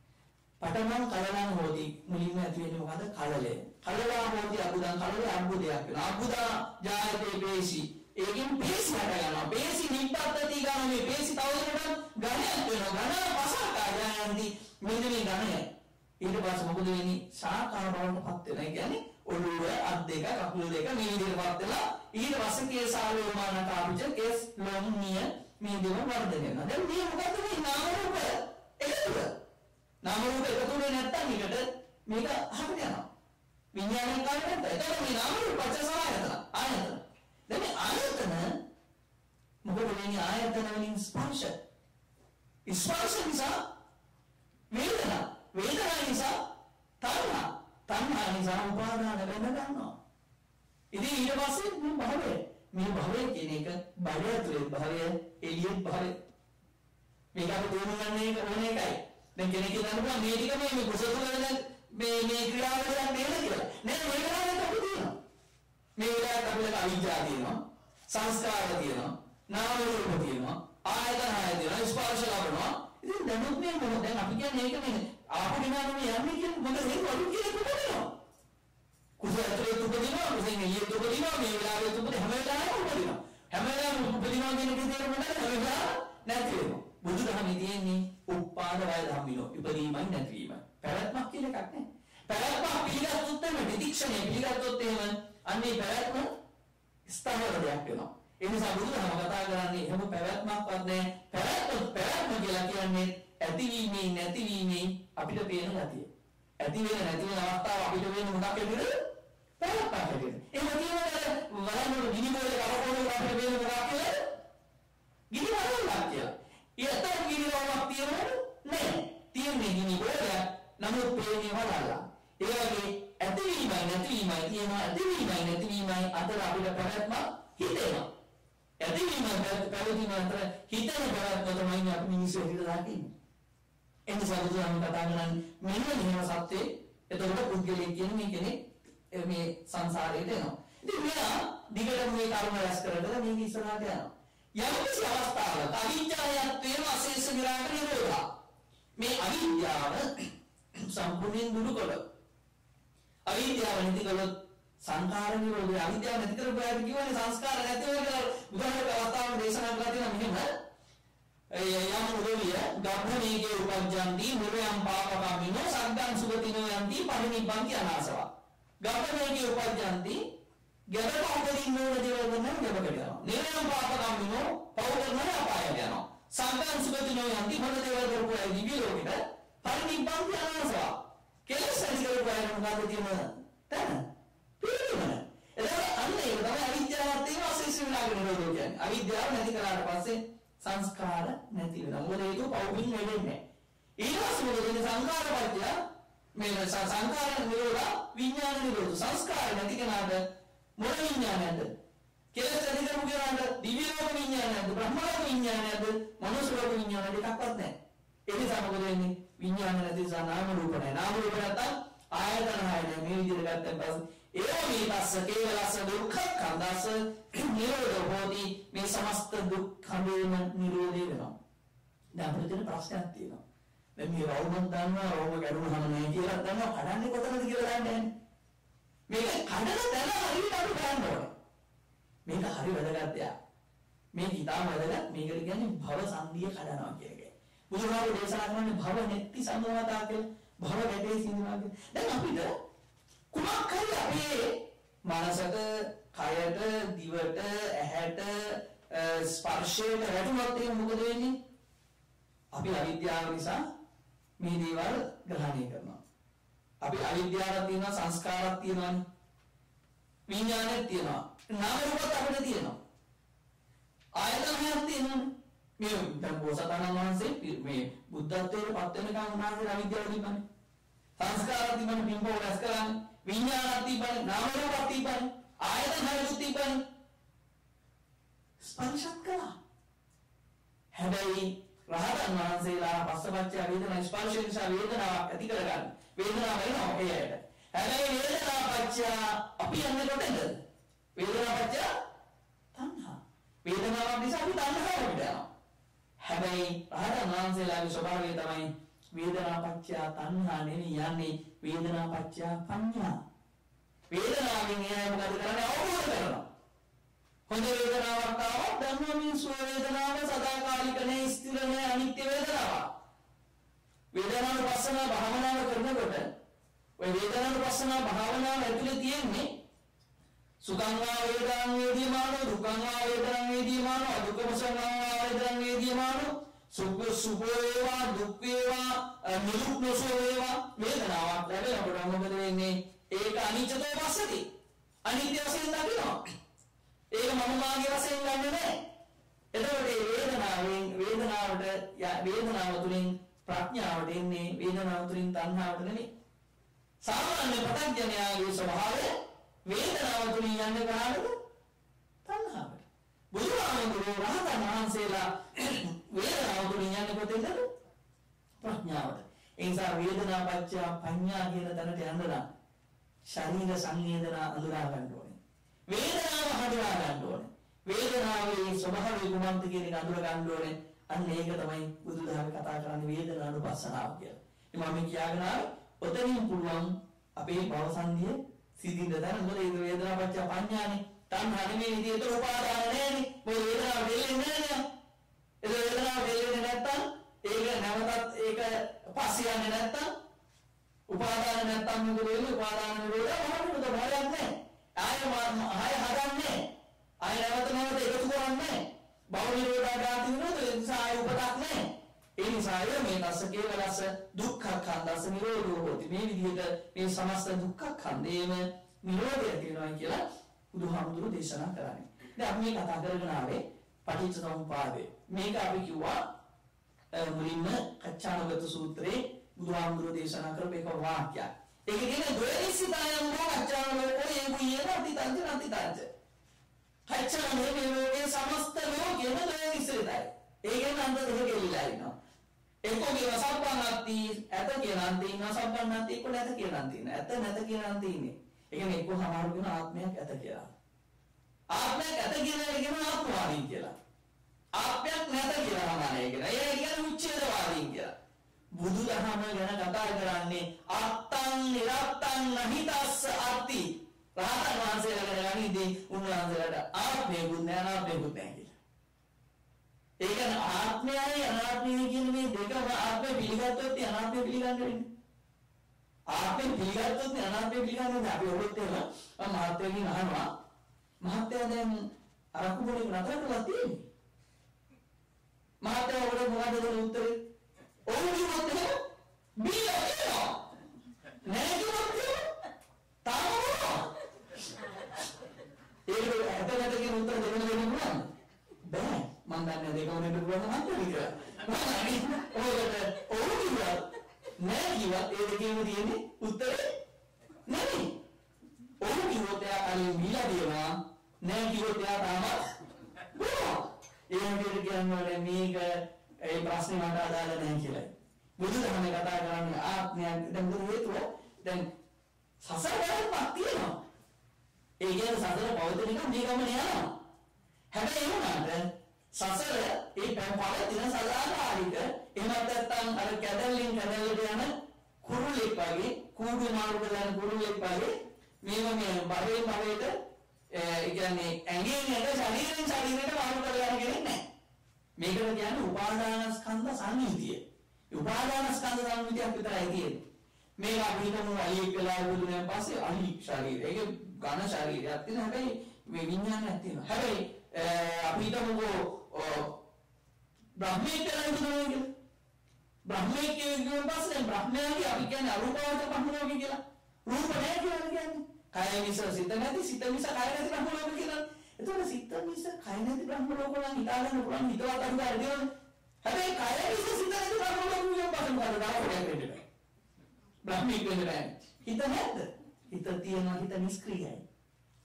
පඨමං කලරං හෝති මුලින්ම ඇති වෙන්නේ මොකද? කලලය. කලලා හෝති අබ්බුදා කලලේ අබ්බුදයක් වෙනවා. අබ්බුදා ජායතේ පේසි ඒකෙන් පේසි හට ගන්නවා. පේසි නිප්පත්තති ගනෝ මේ පේසි තවදුරටත් ගණයක් වෙනවා. ගනා පසාතා ජායන්ති මෙන්න මේ ගණය. ඊට පස්සේ මොකද වෙන්නේ? සාකාර බවටපත් වෙනවා. ඒ කියන්නේ ඔළුව අත් දෙක කකුල දෙක මේ විදිහටපත් වෙලා ඊට පස්සේ කේසාලෝමානක අපිට කේස් ලොම්නිය මේ දේවල් වර්ධනය වෙනවා. දැන් මේ මොකද්ද මේ නාම රූප එකතුව? නාම රූප එකතු වෙන්නේ නැත්තම් එකට මේක අහකට යනවා. විඥානයෙන් කාරණා නැත්නම් එතකොට මේ නාම රූප පච්චසමායතන ආයතන. දැන් මේ ආයතන මොකද වෙන්නේ? ආයතන වලින් ස්පර්ශ. ස්පර්ශ නිසා වේදනා වේදනා නිසා තණ්හා තණ්හා නිසා උපාදාන වෙන ගන්නවා. ඉතින් ඊට පස්සේ මේ භවය මේ භවය කියන එක බඩ ඇතුලේ භවය එළියෙත් භවය මේක අපි තේරුම් ගන්න එක ඕන එකයි. දැන් කෙනෙක් කියනවා මේ ටික මේ මේ කුසල කරන මේ මේ ක්‍රියාවලියක් නේද කියලා. නෑ මේ වෙලාවට අපි තියෙනවා. මේ වෙලාවට අපිට අවිද්‍යාව තියෙනවා, සංස්කාර තියෙනවා, නාම රූප තියෙනවා, ආයතන හය තියෙනවා, ස්පර්ශ ලබනවා. ඉතින් දැනුත් මේ මොකද දැන් අපි කියන්නේ ඒක නේ ආපු දිනාම මේ යන්නේ කියන්නේ මොකද හේතු අලු කියලා කොහොමද? කුසල ඇතුලේ උපදිනවා, කුසෙන් එළියට උපදිනවා, මේ වෙලාවේ උපදින හැම වෙලාවෙම උපදිනවා. හැම වෙලාවෙම උපදිනවා කියන එක තේරුම නැහැ හැම වෙලාවෙම නැති වෙනවා. බුදුදහමේ තියෙන්නේ උප්පාද වය ධම්මිනෝ ඉපදීමයි නැතිවීමයි. පැවැත්මක් කියලා එකක් නැහැ. පැවැත්මක් පිළිගත්තොත් එමෙ ප්‍රතික්ෂණය පිළිගත්තොත් එහෙම අන්නේ පැවැත්ම ස්ථාවර දෙයක් වෙනවා. ඒ නිසා බුදුදහම කතා කරන්නේ එහෙම පැවැත්මක්වත් නැහැ. පැවැත්ම පැවැත්ම කියලා කියන්නේ ඇතිවීමේ නැතිවීමේ අපිට පේන ගතිය. ඇති වෙන නැති වෙන අවස්ථාව අපිට වෙන මොකක් වෙන්නද? පැවැත්මක් වෙන්න. ඒ වගේම වරනොට ගිනි බෝලේ කරකවනකොට අපිට වෙන මොකක් කියලා? ගිනි වරනක් කියලා. ඊටත් ගිනි වරනක් තියෙනවද? නැහැ. තියෙන්නේ ගිනි බෝලයක්. නමුත් පේන්නේ වලල්ලා. ඒ වගේ ඇතිවීමයි නැතිවීමයි තියෙනවා. ඇතිවීමයි නැතිවීමයි අතර අපිට පැවැත්මක් හිතෙනවා. ඇතිවීම පැවැත්ම අතර හිතන පැවැත්ම තමයි අපි මිනිස්සු හිතලා දකින්නේ. එන්න සමුදුරම කතා කරන්නේ මෙන්න මෙහෙම සත්‍යේ එතකොට පුද්ගලයෙක් කියන්නේ මේ කෙනෙක් මේ සංසාරයට එනවා. ඉතින් මෙයා දිගටම මේ කර්ම රැස් කරලා මේක ඉස්සරහට යනවා. යම් කිසි අවස්ථාවක අවිද්‍යාවයත්වේම අශේෂ විරාග නිරෝධා. මේ අවිද්‍යාව සම්පූර්ණයෙන් දුරු කළොත් අවිද්‍යාව නැති කළොත් සංඛාර නිරෝධය. අවිද්‍යාව නැති කරපුවාට කියවනේ සංස්කාර නැති වෙනවා කියලා බුදුහාමුදුරුවෝ අවස්ථාවක දේශනා කරලා තියෙනවා මෙහෙම. යම් උදවිය ගබ්බණීගේ උපජ්ජන්ති මුරයන් පාපකම්මිනෝ සග්ගං සුගතිනෝ යන්ති පරිනිබ්බන්ති අනාසවා. ගබ්බණීගේ උපජ්ජන්ති ගැබක උපදින්න ඕන දේවල් ගන්න ගැබකට යනවා. නිරයන් පාපකම්මිනෝ පව කරන අපායට යනවා. සග්ගං සුගතිනෝ යන්ති මොන දේවල් කරපු අය දිව්‍ය ලෝකෙට පරිනිබ්බන්ති අනාසවා. කෙලෙස් ඇති කරපු අය මොකද තියෙන්නේ? තන පිළිගන්න. එතකොට අන්න ඒක තමයි අවිද්‍යාවත් ඒව අශේෂ විරාග නිරෝධය කියන්නේ. අවිද්‍යාව නැති කරාට පස්සේ සංස්කාර නැති වෙනවා. මොකද ඒක පෞපින් වෙන්නේ නැහැ. ඊට පස්සේ මොකද වෙන්නේ? සංඛාර පත්‍ය මේ සංඛාර නිරෝධ විඥාන නිරෝධ. සංස්කාර නැති කෙනාට මොන විඥානයක්ද? කෙලෙස් ඇති කරපු කෙනාට දිව්‍ය ලෝක විඥානයක්ද? බ්‍රහ්ම ලෝක විඥානයක්ද? මනුස්ස ලෝක විඥානයක්ද? එකක්වත් නැහැ. ඒ නිසා මොකද වෙන්නේ? විඥාන නැති නිසා නාම රූප නැහැ. නාම රූප නැත්තම් ආයතන හය නැහැ. මේ විදිහට ගත්තන් පස්සේ ඒවමීතස්ස කේවලස්ස දුක්ඛං කන්දස්ස නිරෝධෝ හෝති. මේ සමස්ත දුක්ඛමේම නිරෝධය වෙනවා. දැන් අපිට තියෙන ප්‍රශ්නයක් තියෙනවා. දැන් මේ රවුමක් දන්නවා රවුම ගැඩුණාම නැහැ කියලා දන්නවා. කඩන්නේ කොතනද කියලා දන්නේ නැහැ. මේක කඩන තැන හරියට අපි බලන්න ඕනේ. මේක හරි වැදගත් දෙයක්. මේක ඉතාම වැදගත්. මේකට කියන්නේ භව සංධිය කඩනවා කියන එක. බුදුහාමුදුරුවෝ දේශනා කරන්නේ භව නැති සම්මතා කියලා. භව ගැටේ සිඳනවා කියලා. දැන් අපිට කුමක් හරි අපේ මනසට, කයට, දිවට, ඇහැට, ස්පර්ශයට වැටුනොත් ඒක මොකද වෙන්නේ? අපි අවිද්‍යාව නිසා මේ දේවල් ග්‍රහණය කරනවා. අපි අවිද්‍යාවක් තියෙනවා, සංස්කාරයක් තියෙනවානේ. විඥානයක් තියෙනවා. නාම රූපත් අපිට තියෙනවා. ආයතනයක් තියෙනවානේ. මේ දැන් බෝසතාණන් වහන්සේ මේ බුද්ධත්වයට පත් වෙනකන් උන්වහන්සේ අවිද්‍යාව තිබ්බනේ. සංස්කාරයක් තිබ්බනේ, පින්පෝ රැස් කරන්නේ. විඥානක් තිබ්බනේ, නාම රූපක් තිබ්බනේ. ආයතන හයකුත් තිබ්බනේ. ස්පර්ශත් කළා. හැබැයි රහතන් වහන්සේලා පස්සපච්චය වේදනා ස්පර්ශ නිසා වේදනාවක් ඇති කරගන්න. වේදනාව වෙනවා ඒ ඇයට. හැබැයි වේදනාපච්චය අපි යන්නේ කොතෙන්ද? වේදනාපච්චය තණ්හා. වේදනාවක් නිසා අපි තණ්හාවට යනවා. හැබැයි රහතන් වහන්සේලාගේ ස්වභාවය තමයි වේදනාපච්චය තණ්හා නෙවෙයි යන්නේ වේදනාපච්චය පඤ්ඤා. වේදනාවෙන් එයා මොකද කරන්නේ? අවබෝධ කරනවා. හොඳ වේදනාවක් ආවොත් ධම්ම මිනිස්සු වේදනාව සදාකාලික නේ, ස්ථිර නේ, අනිත්‍ය වේදනාවක්. වේදනාව පස්සන භාවනාව කරනකොට ඔය වේදනාව පස්සන භාවනාව ඇතුලේ තියෙන්නේ සුඛං වා වේදං වේදීමානෝ, දුක්ඛං වා වේදං වේදීමානෝ, අදුක්ඛම සංඛං වා වේදං වේදීමානෝ, සුඛ සුඛෝ වේවා දුක් වේවා නිරුක්ඛසෝ වේවා. වේදනාවක් ලැබෙනකොට මොකද වෙන්නේ? ඒක අනිත්‍යතෝ පස්සති. අනිත්‍ය වශයෙන් දකිනවා. ඒක මම මාගේ වශයෙන් ගන්නෙ නෑ. එතකොට මේ වේදනාවෙන් වේදනාවට වේදනාව තුළින් ප්‍රඥාවට එන්නේ, වේදනාව තුළින් තණ්හාවට නෙමෙයි. සාමාන්‍ය පතඥයාගේ ස්වභාවය වේදනාව තුළින් යන්නේ කාටද? තණ්හාවට. බුදුහාමුදුරුවෝ රහතන් වහන්සේලා වේදනාව තුළින් යන්නේ කොතෙන්ද? ප්‍රඥාවට. ඒ නිසා වේදනාපච්චය පඤ්ඤා කියන තැනට යන්න නම් ශරීර සංවේදනා අඳුරා ගන්න ඕනේ. වේදනාව හඳුනා ගන්න ඕනේ. වේදනාවේ ස්වභාවය කුමක්ද කියන එක අඳුර ගන්න ඕනේ. අන්න ඒක තමයි බුදුදහමේ කතා කරන්නේ වේදනානුපස්සනාව කියලා. ඉතින් මම කියාගෙන ආවේ ඔතනින් පුළුවන් අපේ භවසන්ධිය සිදින්න දැන මොකද ඒක වේදනාපච්චය පඤ්ඤානේ. තණ්හා නෙමෙයි විදියට උපාදාන නෑනේ. මොකද වේදනාව දෙල්ලෙන්නේ නෑනේ. ඒක වේදනාව දෙල්ලෙන්නේ නැත්තම් ඒක නැවතත් ඒක පස්සේ යන්නේ නැත්තම් උපාදාන නැත්තම් මොකද වෙන්නේ? උපාදාන නිරෝධය මොකද භාවයක් නෑ. ආය ආය හදන්නේ ආය නැවත නැවත එකතු කරන්නේ භව නිරෝධාගාති නිරෝධ ඒ නිසා ආය උපතක් නැහැ. ඒ නිසා මේ තස්ස කේවලස්ස දුක්ඛඛන්දස්ස නිරෝධෝ හෝති. මේ විදිහට මේ සමස්ත දුක්ඛඛන්දේම නිරෝධය කියනවා කියලා බුදුහාමුදුරු දේශනා කරන්නේ. දැන් අපි මේ කතා කරගෙන ආවේ පටිච්චසමුප්පාදේ. මේක අපි කිව්වා මුලින්ම කච්චානගත සූත්‍රයේ බුදුහාමුදුරු දේශනා කරපු එක වාක්‍යයක්. ඒක කියන්නේ ද්වේෂිතායම් රෝචානෝ කොයේ කුයේන අතිතංච අතිතංච. කච්චානේ මේ සමස්ත ලෝකෙම ද්වේෂිතයි. ඒකෙන් අන්ත දෙක ගෙලිලා ඉන්නවා. එක්කෝ මේ සම්පන්නත්ති ඇත කියන අන්තේ ඉන්නවා, සම්පන්නත්ති එක්ක නැත කියන අන්තේ ඉන්නවා. ඇත නැත කියන අන්තේ ඉන්නේ. ඒ කියන්නේ එක්කෝ සමහරු කියන ආත්මයක් ඇත කියලා. ආත්මයක් ඇත කියන එක කියන ආත්මවාදී කියලා. ආත්මයක් නැත කියලා හමානේ කියලා. ඒ කියන්නේ උච්ඡේදවාදී කියලා. බුදුදහම ගැන කතා කරන්නේ අත්තං නිරත්තං නහිතස්ස අත්ති. රහතන් වහන්සේලා ගැන ගනිද්දී උන්වහන්සේලාට ආත්මයකුත් නැහැ අනාත්මයකුත් නැහැ කියලා. ඒ කියන්නේ ආත්මයයි අනාත්මයයි කියන මේ දෙකම ආත්මය පිළිගත්තොත් අනාත්මය පිළිගන්න වෙන්නේ. ආත්මය පිළිගත්තොත් අනාත්මය පිළිගන්නේ අපි ඔබත් එහෙම මම මහත්යගෙන් අහනවා මහත්ය දැන් අරක්කු බොලේ නතර කරලා තියෙන්නේ. මහත්ය ඔබට මොකද දෙන උත්තරේ? ඔව් කිව්වොත් එහෙම බීලා කියනවා. නෑ කිව්වොත් එහෙම තාම මොනවා? ඒක ඇත්තටම කියන උත්තර දෙන්න දෙන්න පුළුවන්ද? බෑ. මම දන්නේ දෙකම දෙන්න පුළුවන් නම් කියලා. මම ඔයකට ඔව් කිව්වා නෑ කිව්වා ඒ දෙකේම තියෙන්නේ උත්තරේ නෙමෙයි. ඔව් කිව්වොත් එයා කලින් බීලා දෙනවා. නෑ කිව්වොත් එයා තාම බොනවා. ඒ වගේ කියන්නේ මේක ඒ ප්‍රශ්නේ මට අදාළ නැහැ කියලා. බුදුදහමේ කතා කරන්නේ ආත්මයක්. දැන් මොකද හේතුව? දැන් සසර වලක් තියෙනවා. ඒ කියන්නේ සසර පවතින එක මේ ගමන යනවා. හැබැයි ඒ වුණාට සසර ඒ පවතින සදාකාලික එහෙම නැත්නම් අර කැදල්ලින් කැදල්ලට යන කුරුල්ලෙක් වගේ කූඩු මාරු කරන කුරුල්ලෙක් වගේ මේව මේ බරේ බරේට ඒ කියන්නේ ඇඟෙන් ඇඟ ශරීරයෙන් ශරීරයට මාරු කරලා යන කෙනෙක් නැහැ. මේකට කියන්නේ උපාදාන ස්කන්ධ සංයුතිය. උපාදාන ස්කන්ධ සංයුතියක් විතරයි තියෙන්නේ. මේ අපි හිතමු අලියෙක් වෙලා බුදුනේ පස්සේ අලි ශරීරය. ඒක ඝන ශරීරයක් තියෙන හැබැයි මේ විඥානයක් තියෙනවා. හැබැයි අපි හිතමුකෝ බ්‍රහ්මීක වෙලා බුදුනේ කියලා. බ්‍රහ්මීක කියන පස්සේ බ්‍රහ්මයාගේ අපි කියන්නේ අරූපාවචර බ්‍රහ්මලෝක කියලා. රූප නැහැ කියලා කියන්නේ. කය මිස සිත නැති, සිත මිස කය නැති බ්‍රහ්මලෝක කියලා. එතකොට සිත මිස කය නැති බ්‍රහ්මලෝක නම් හිතා ගන්න පුළුවන් හිතවත් අඩු වැඩිවල. හැබැයි කය මිස සිත නැති බ්‍රහ්මලෝක කියන පස්සේ මොකද දාපොඩයක් වෙන්නේ. බ්‍රහ්මීක වෙන්නේ නැහැ. හිත නැද්ද? හිත තියෙනවා, හිත නිෂ්ක්‍රීයයි.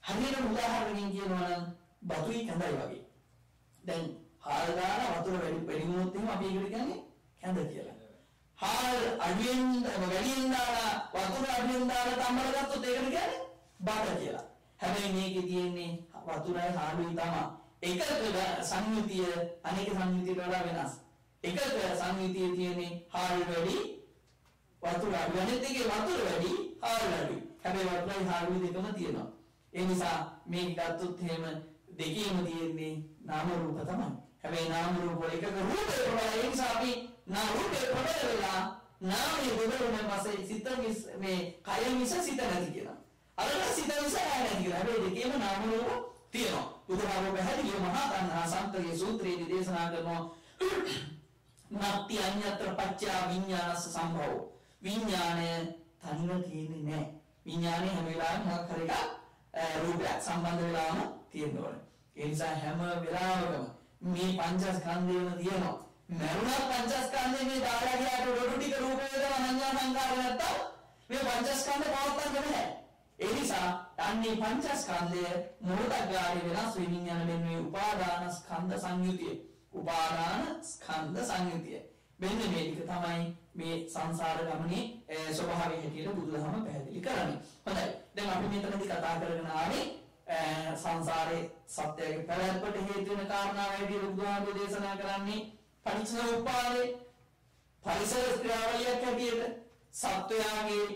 හරියට උදාහරණකින් කියනවා නම් බතුයි කැඳයි වගේ. දැන් හාල් දාන වතුර වැඩි වැඩි වුණොත් එහෙම අපි ඒකට කියන්නේ කැඳ කියලා. හාල් අඩුවෙන් වැඩියෙන් දාලා වතුර අඩුවෙන් දාලා තම්බල ගත්තොත් ඒකට කියන්නේ බඩ කියලා. හැබැයි මේකේ තියෙන්නේ වතුරයි හාලුයි තමයි. එකක සංයුතිය අනෙක සංයුතියට වඩා වෙනස්. එකක සංයුතියේ තියෙන්නේ හාල් වැඩි වතුර අඩු. අනෙත් එකේ වතුර වැඩි හාල් අඩුයි. හැබැයි වතුරයි හාලුයි දෙකම තියෙනවා. ඒ නිසා මේක ගත්තොත් එහෙම දෙකේම තියෙන්නේ නාම රූප තමයි. හැබැයි නාම රූප වල එකක රූපේ ප්‍රබල. ඒ නිසා අපි නාම රූපේ ප්‍රබල වෙලා නාමයේ ප්‍රබලම පස්සේ සිත මේ කය මිස සිත නැති කියලා. අරක සිත මිස කය නැති කියලා. හැබැයි දෙකේම නාම රූප තියෙනවා. බුදුහාමුදුරුවෝ පැහැදිලිව මහා තණ්හා සංකේය සූත්‍රයේදී දේශනා කරනවා නත්ති අඤ්ඤතර පච්චා විඤ්ඤාණස්ස සම්භවෝ. විඤ්ඤාණය තනිව තියෙන්නේ නැහැ. විඤ්ඤාණය හැම වෙලාවෙම මොකක් හරි එකක් රූපයක් සම්බන්ධ වෙලාම තියෙන්න ඕනේ. ඒ නිසා හැම වෙලාවකම මේ පංචස්කන්ධයම තියෙනවා. මරුණත් පංචස්කන්ධේ මේ දාලා ගියාට රොඩු ටික රූප වේදනා සංඥා සංකාර නැත්තම් මේ පංචස්කන්ධ පවත්තන්න බෑ. ඒ නිසා අන්නේ පංචස්කන්ධය මොහොතක්ගානේ වෙනස් වෙමින් යන මෙන්න මේ උපාදාන ස්කන්ධ සංයුතිය. උපාදාන ස්කන්ධ සංයුතිය. මෙන්න මේ ටික තමයි මේ සංසාර ගමනේ ස්වභාවය හැටියට බුදුදහම පැහැදිලි කරන්නේ. හොඳයි. දැන් අපි මෙතනදී කතා කරගෙන ආවේ සංසාරේ සත්‍යයේ පැවැත්මට හේතු වෙන කාරණා වේදී බුදුහාමුදුරේ දේශනා කරන්නේ පටිච්චසමුප්පාදේ පරිසර ක්‍රියාවලියක් හැටියට සත්වයාගේ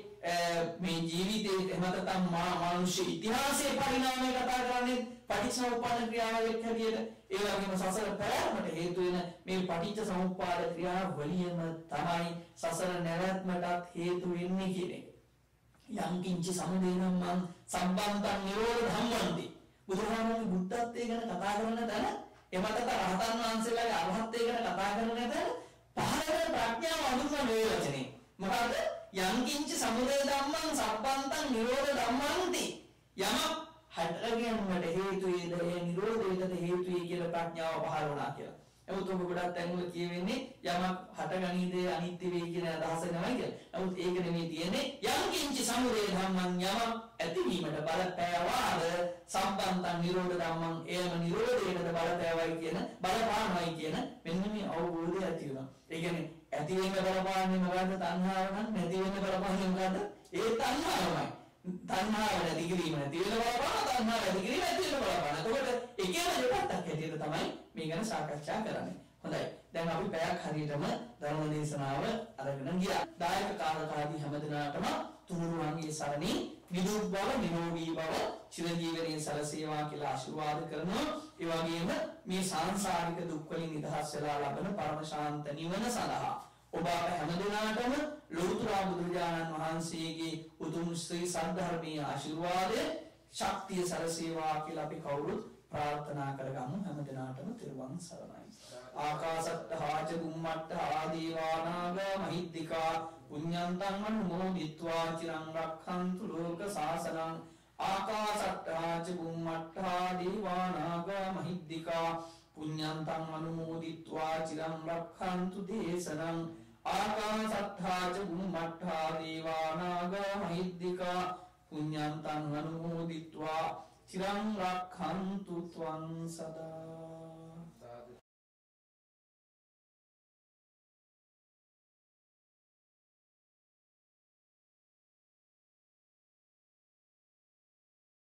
මේ ජීවිතයේ එහෙම නැත්නම් මානුෂ්‍ය ඉතිහාසයේ පරිණාමය කතා කරන්නේ පටිච්චසමුප්පාද ක්‍රියාවලියක් හැටියට. ඒ වගේම සසර පැවැත්මට හේතු වෙන මේ පටිච්චසමුප්පාද ක්‍රියාවලියම තමයි සසර නැවැත්මටත් හේතු වෙන්නේ කියන එක. යම් කිංචි සමුදේනම් මං සම්බන්තං නිරෝධ ධම්මන්ති. බුදුහාමුදුරුවෝ බුද්ධත්වයේ ගැන කතා කරන තැන එමතත රහතන් වහන්සේලාගේ අරහත්ත්වයේ ගැන කතා කරන තැන පහළ ප්‍රඥාව අනුසම මේ වචනේ. මොකද යම් කිංචි සමුදේ ධම්මං සම්බන්තං නිරෝධ ධම්මන්ති. යමක් හටගැන්මට හේතු වේද ඒ නිරෝධයට හේතු වේ කියලා ප්‍රඥාව පහළ වුණා කියලා. නමුත් ඔබ ගොඩක් තැන්වල කියවෙන්නේ යමක් හටගනීද අනිත්‍ය වේ කියන අදහස නෙමෙයි කියලා. නමුත් ඒක නෙමෙයි තියෙන්නේ යම් කිංචි සමුදේ ධම්මං යමක් ඇතිවීමට බලපෑවාද සම්බන්තං නිරෝධ ධම්මං එයම නිරෝධයට බලපෑවයි කියන බලපානවයි කියන මෙන්න මේ අවබෝධය ඇති වෙනවා. ඒ කියන්නේ ඇති වෙන්න බලපාන්නේ මොකද්ද? තණ්හාව නම් නැති වෙන්න බලපාන්නේ මොකද්ද? ඒ තණ්හාවමයි. තණ්හාව නැති කිරීම නැති වෙන බලපාන තණ්හාව නැති කිරීම නැති වෙන බලපාන. එතකොට එකම දෙපැත්තක් හැටියට තමයි මේ ගැන සාකච්ඡා කරන්නේ. හොඳයි. දැන් අපි පැයක් හරියටම ධර්ම දේශනාව අරගෙන ගියා. දායක කාලකාදී හැමදිනාටම තුනුරුවන්ගේ සරණින් නිදුක් බව නිරෝගී බව චිරජීවනයේ සලසේවා කියලා ආශිර්වාද කරනවා. ඒ වගේම මේ සාංශාරික දුක් වලින් නිදහස් වෙලා ලබන පරම ශාන්ත නිවන සඳහා ඔබ අප හැමදිනාටම ලෞතර බුදුරජාණන් වහන්සේගේ උතුම් ශ්‍රී සද්ධර්මයේ ආශිර්වාදය ශක්තිය සලසේවා කියලා අපි කවුරුත් ප්‍රාර්ථනා කරගමු. හැමදිනාටම තෙරුවන් සරණයි. ආකාසට්ඨා ච බුම්මට්ඨා දීවානාග මහිද්దికා පුඤ්ඤන්තං අනුමෝදිत्वा චිරං රක්ඛන්තු ලෝක සාසනං. ආකාසට්ඨා ච බුම්මට්ඨා දීවානාග මහිද්దికා පුඤ්ඤන්තං අනුමෝදිत्वा චිරං රක්ඛන්තු දේශනං. ආකාසට්ඨා ච බුම්මට්ඨා දීවානාග මහිද්దికා පුඤ්ඤන්තං අනුමෝදිत्वा චිරං රක්ඛන්තු ත්වං සදා.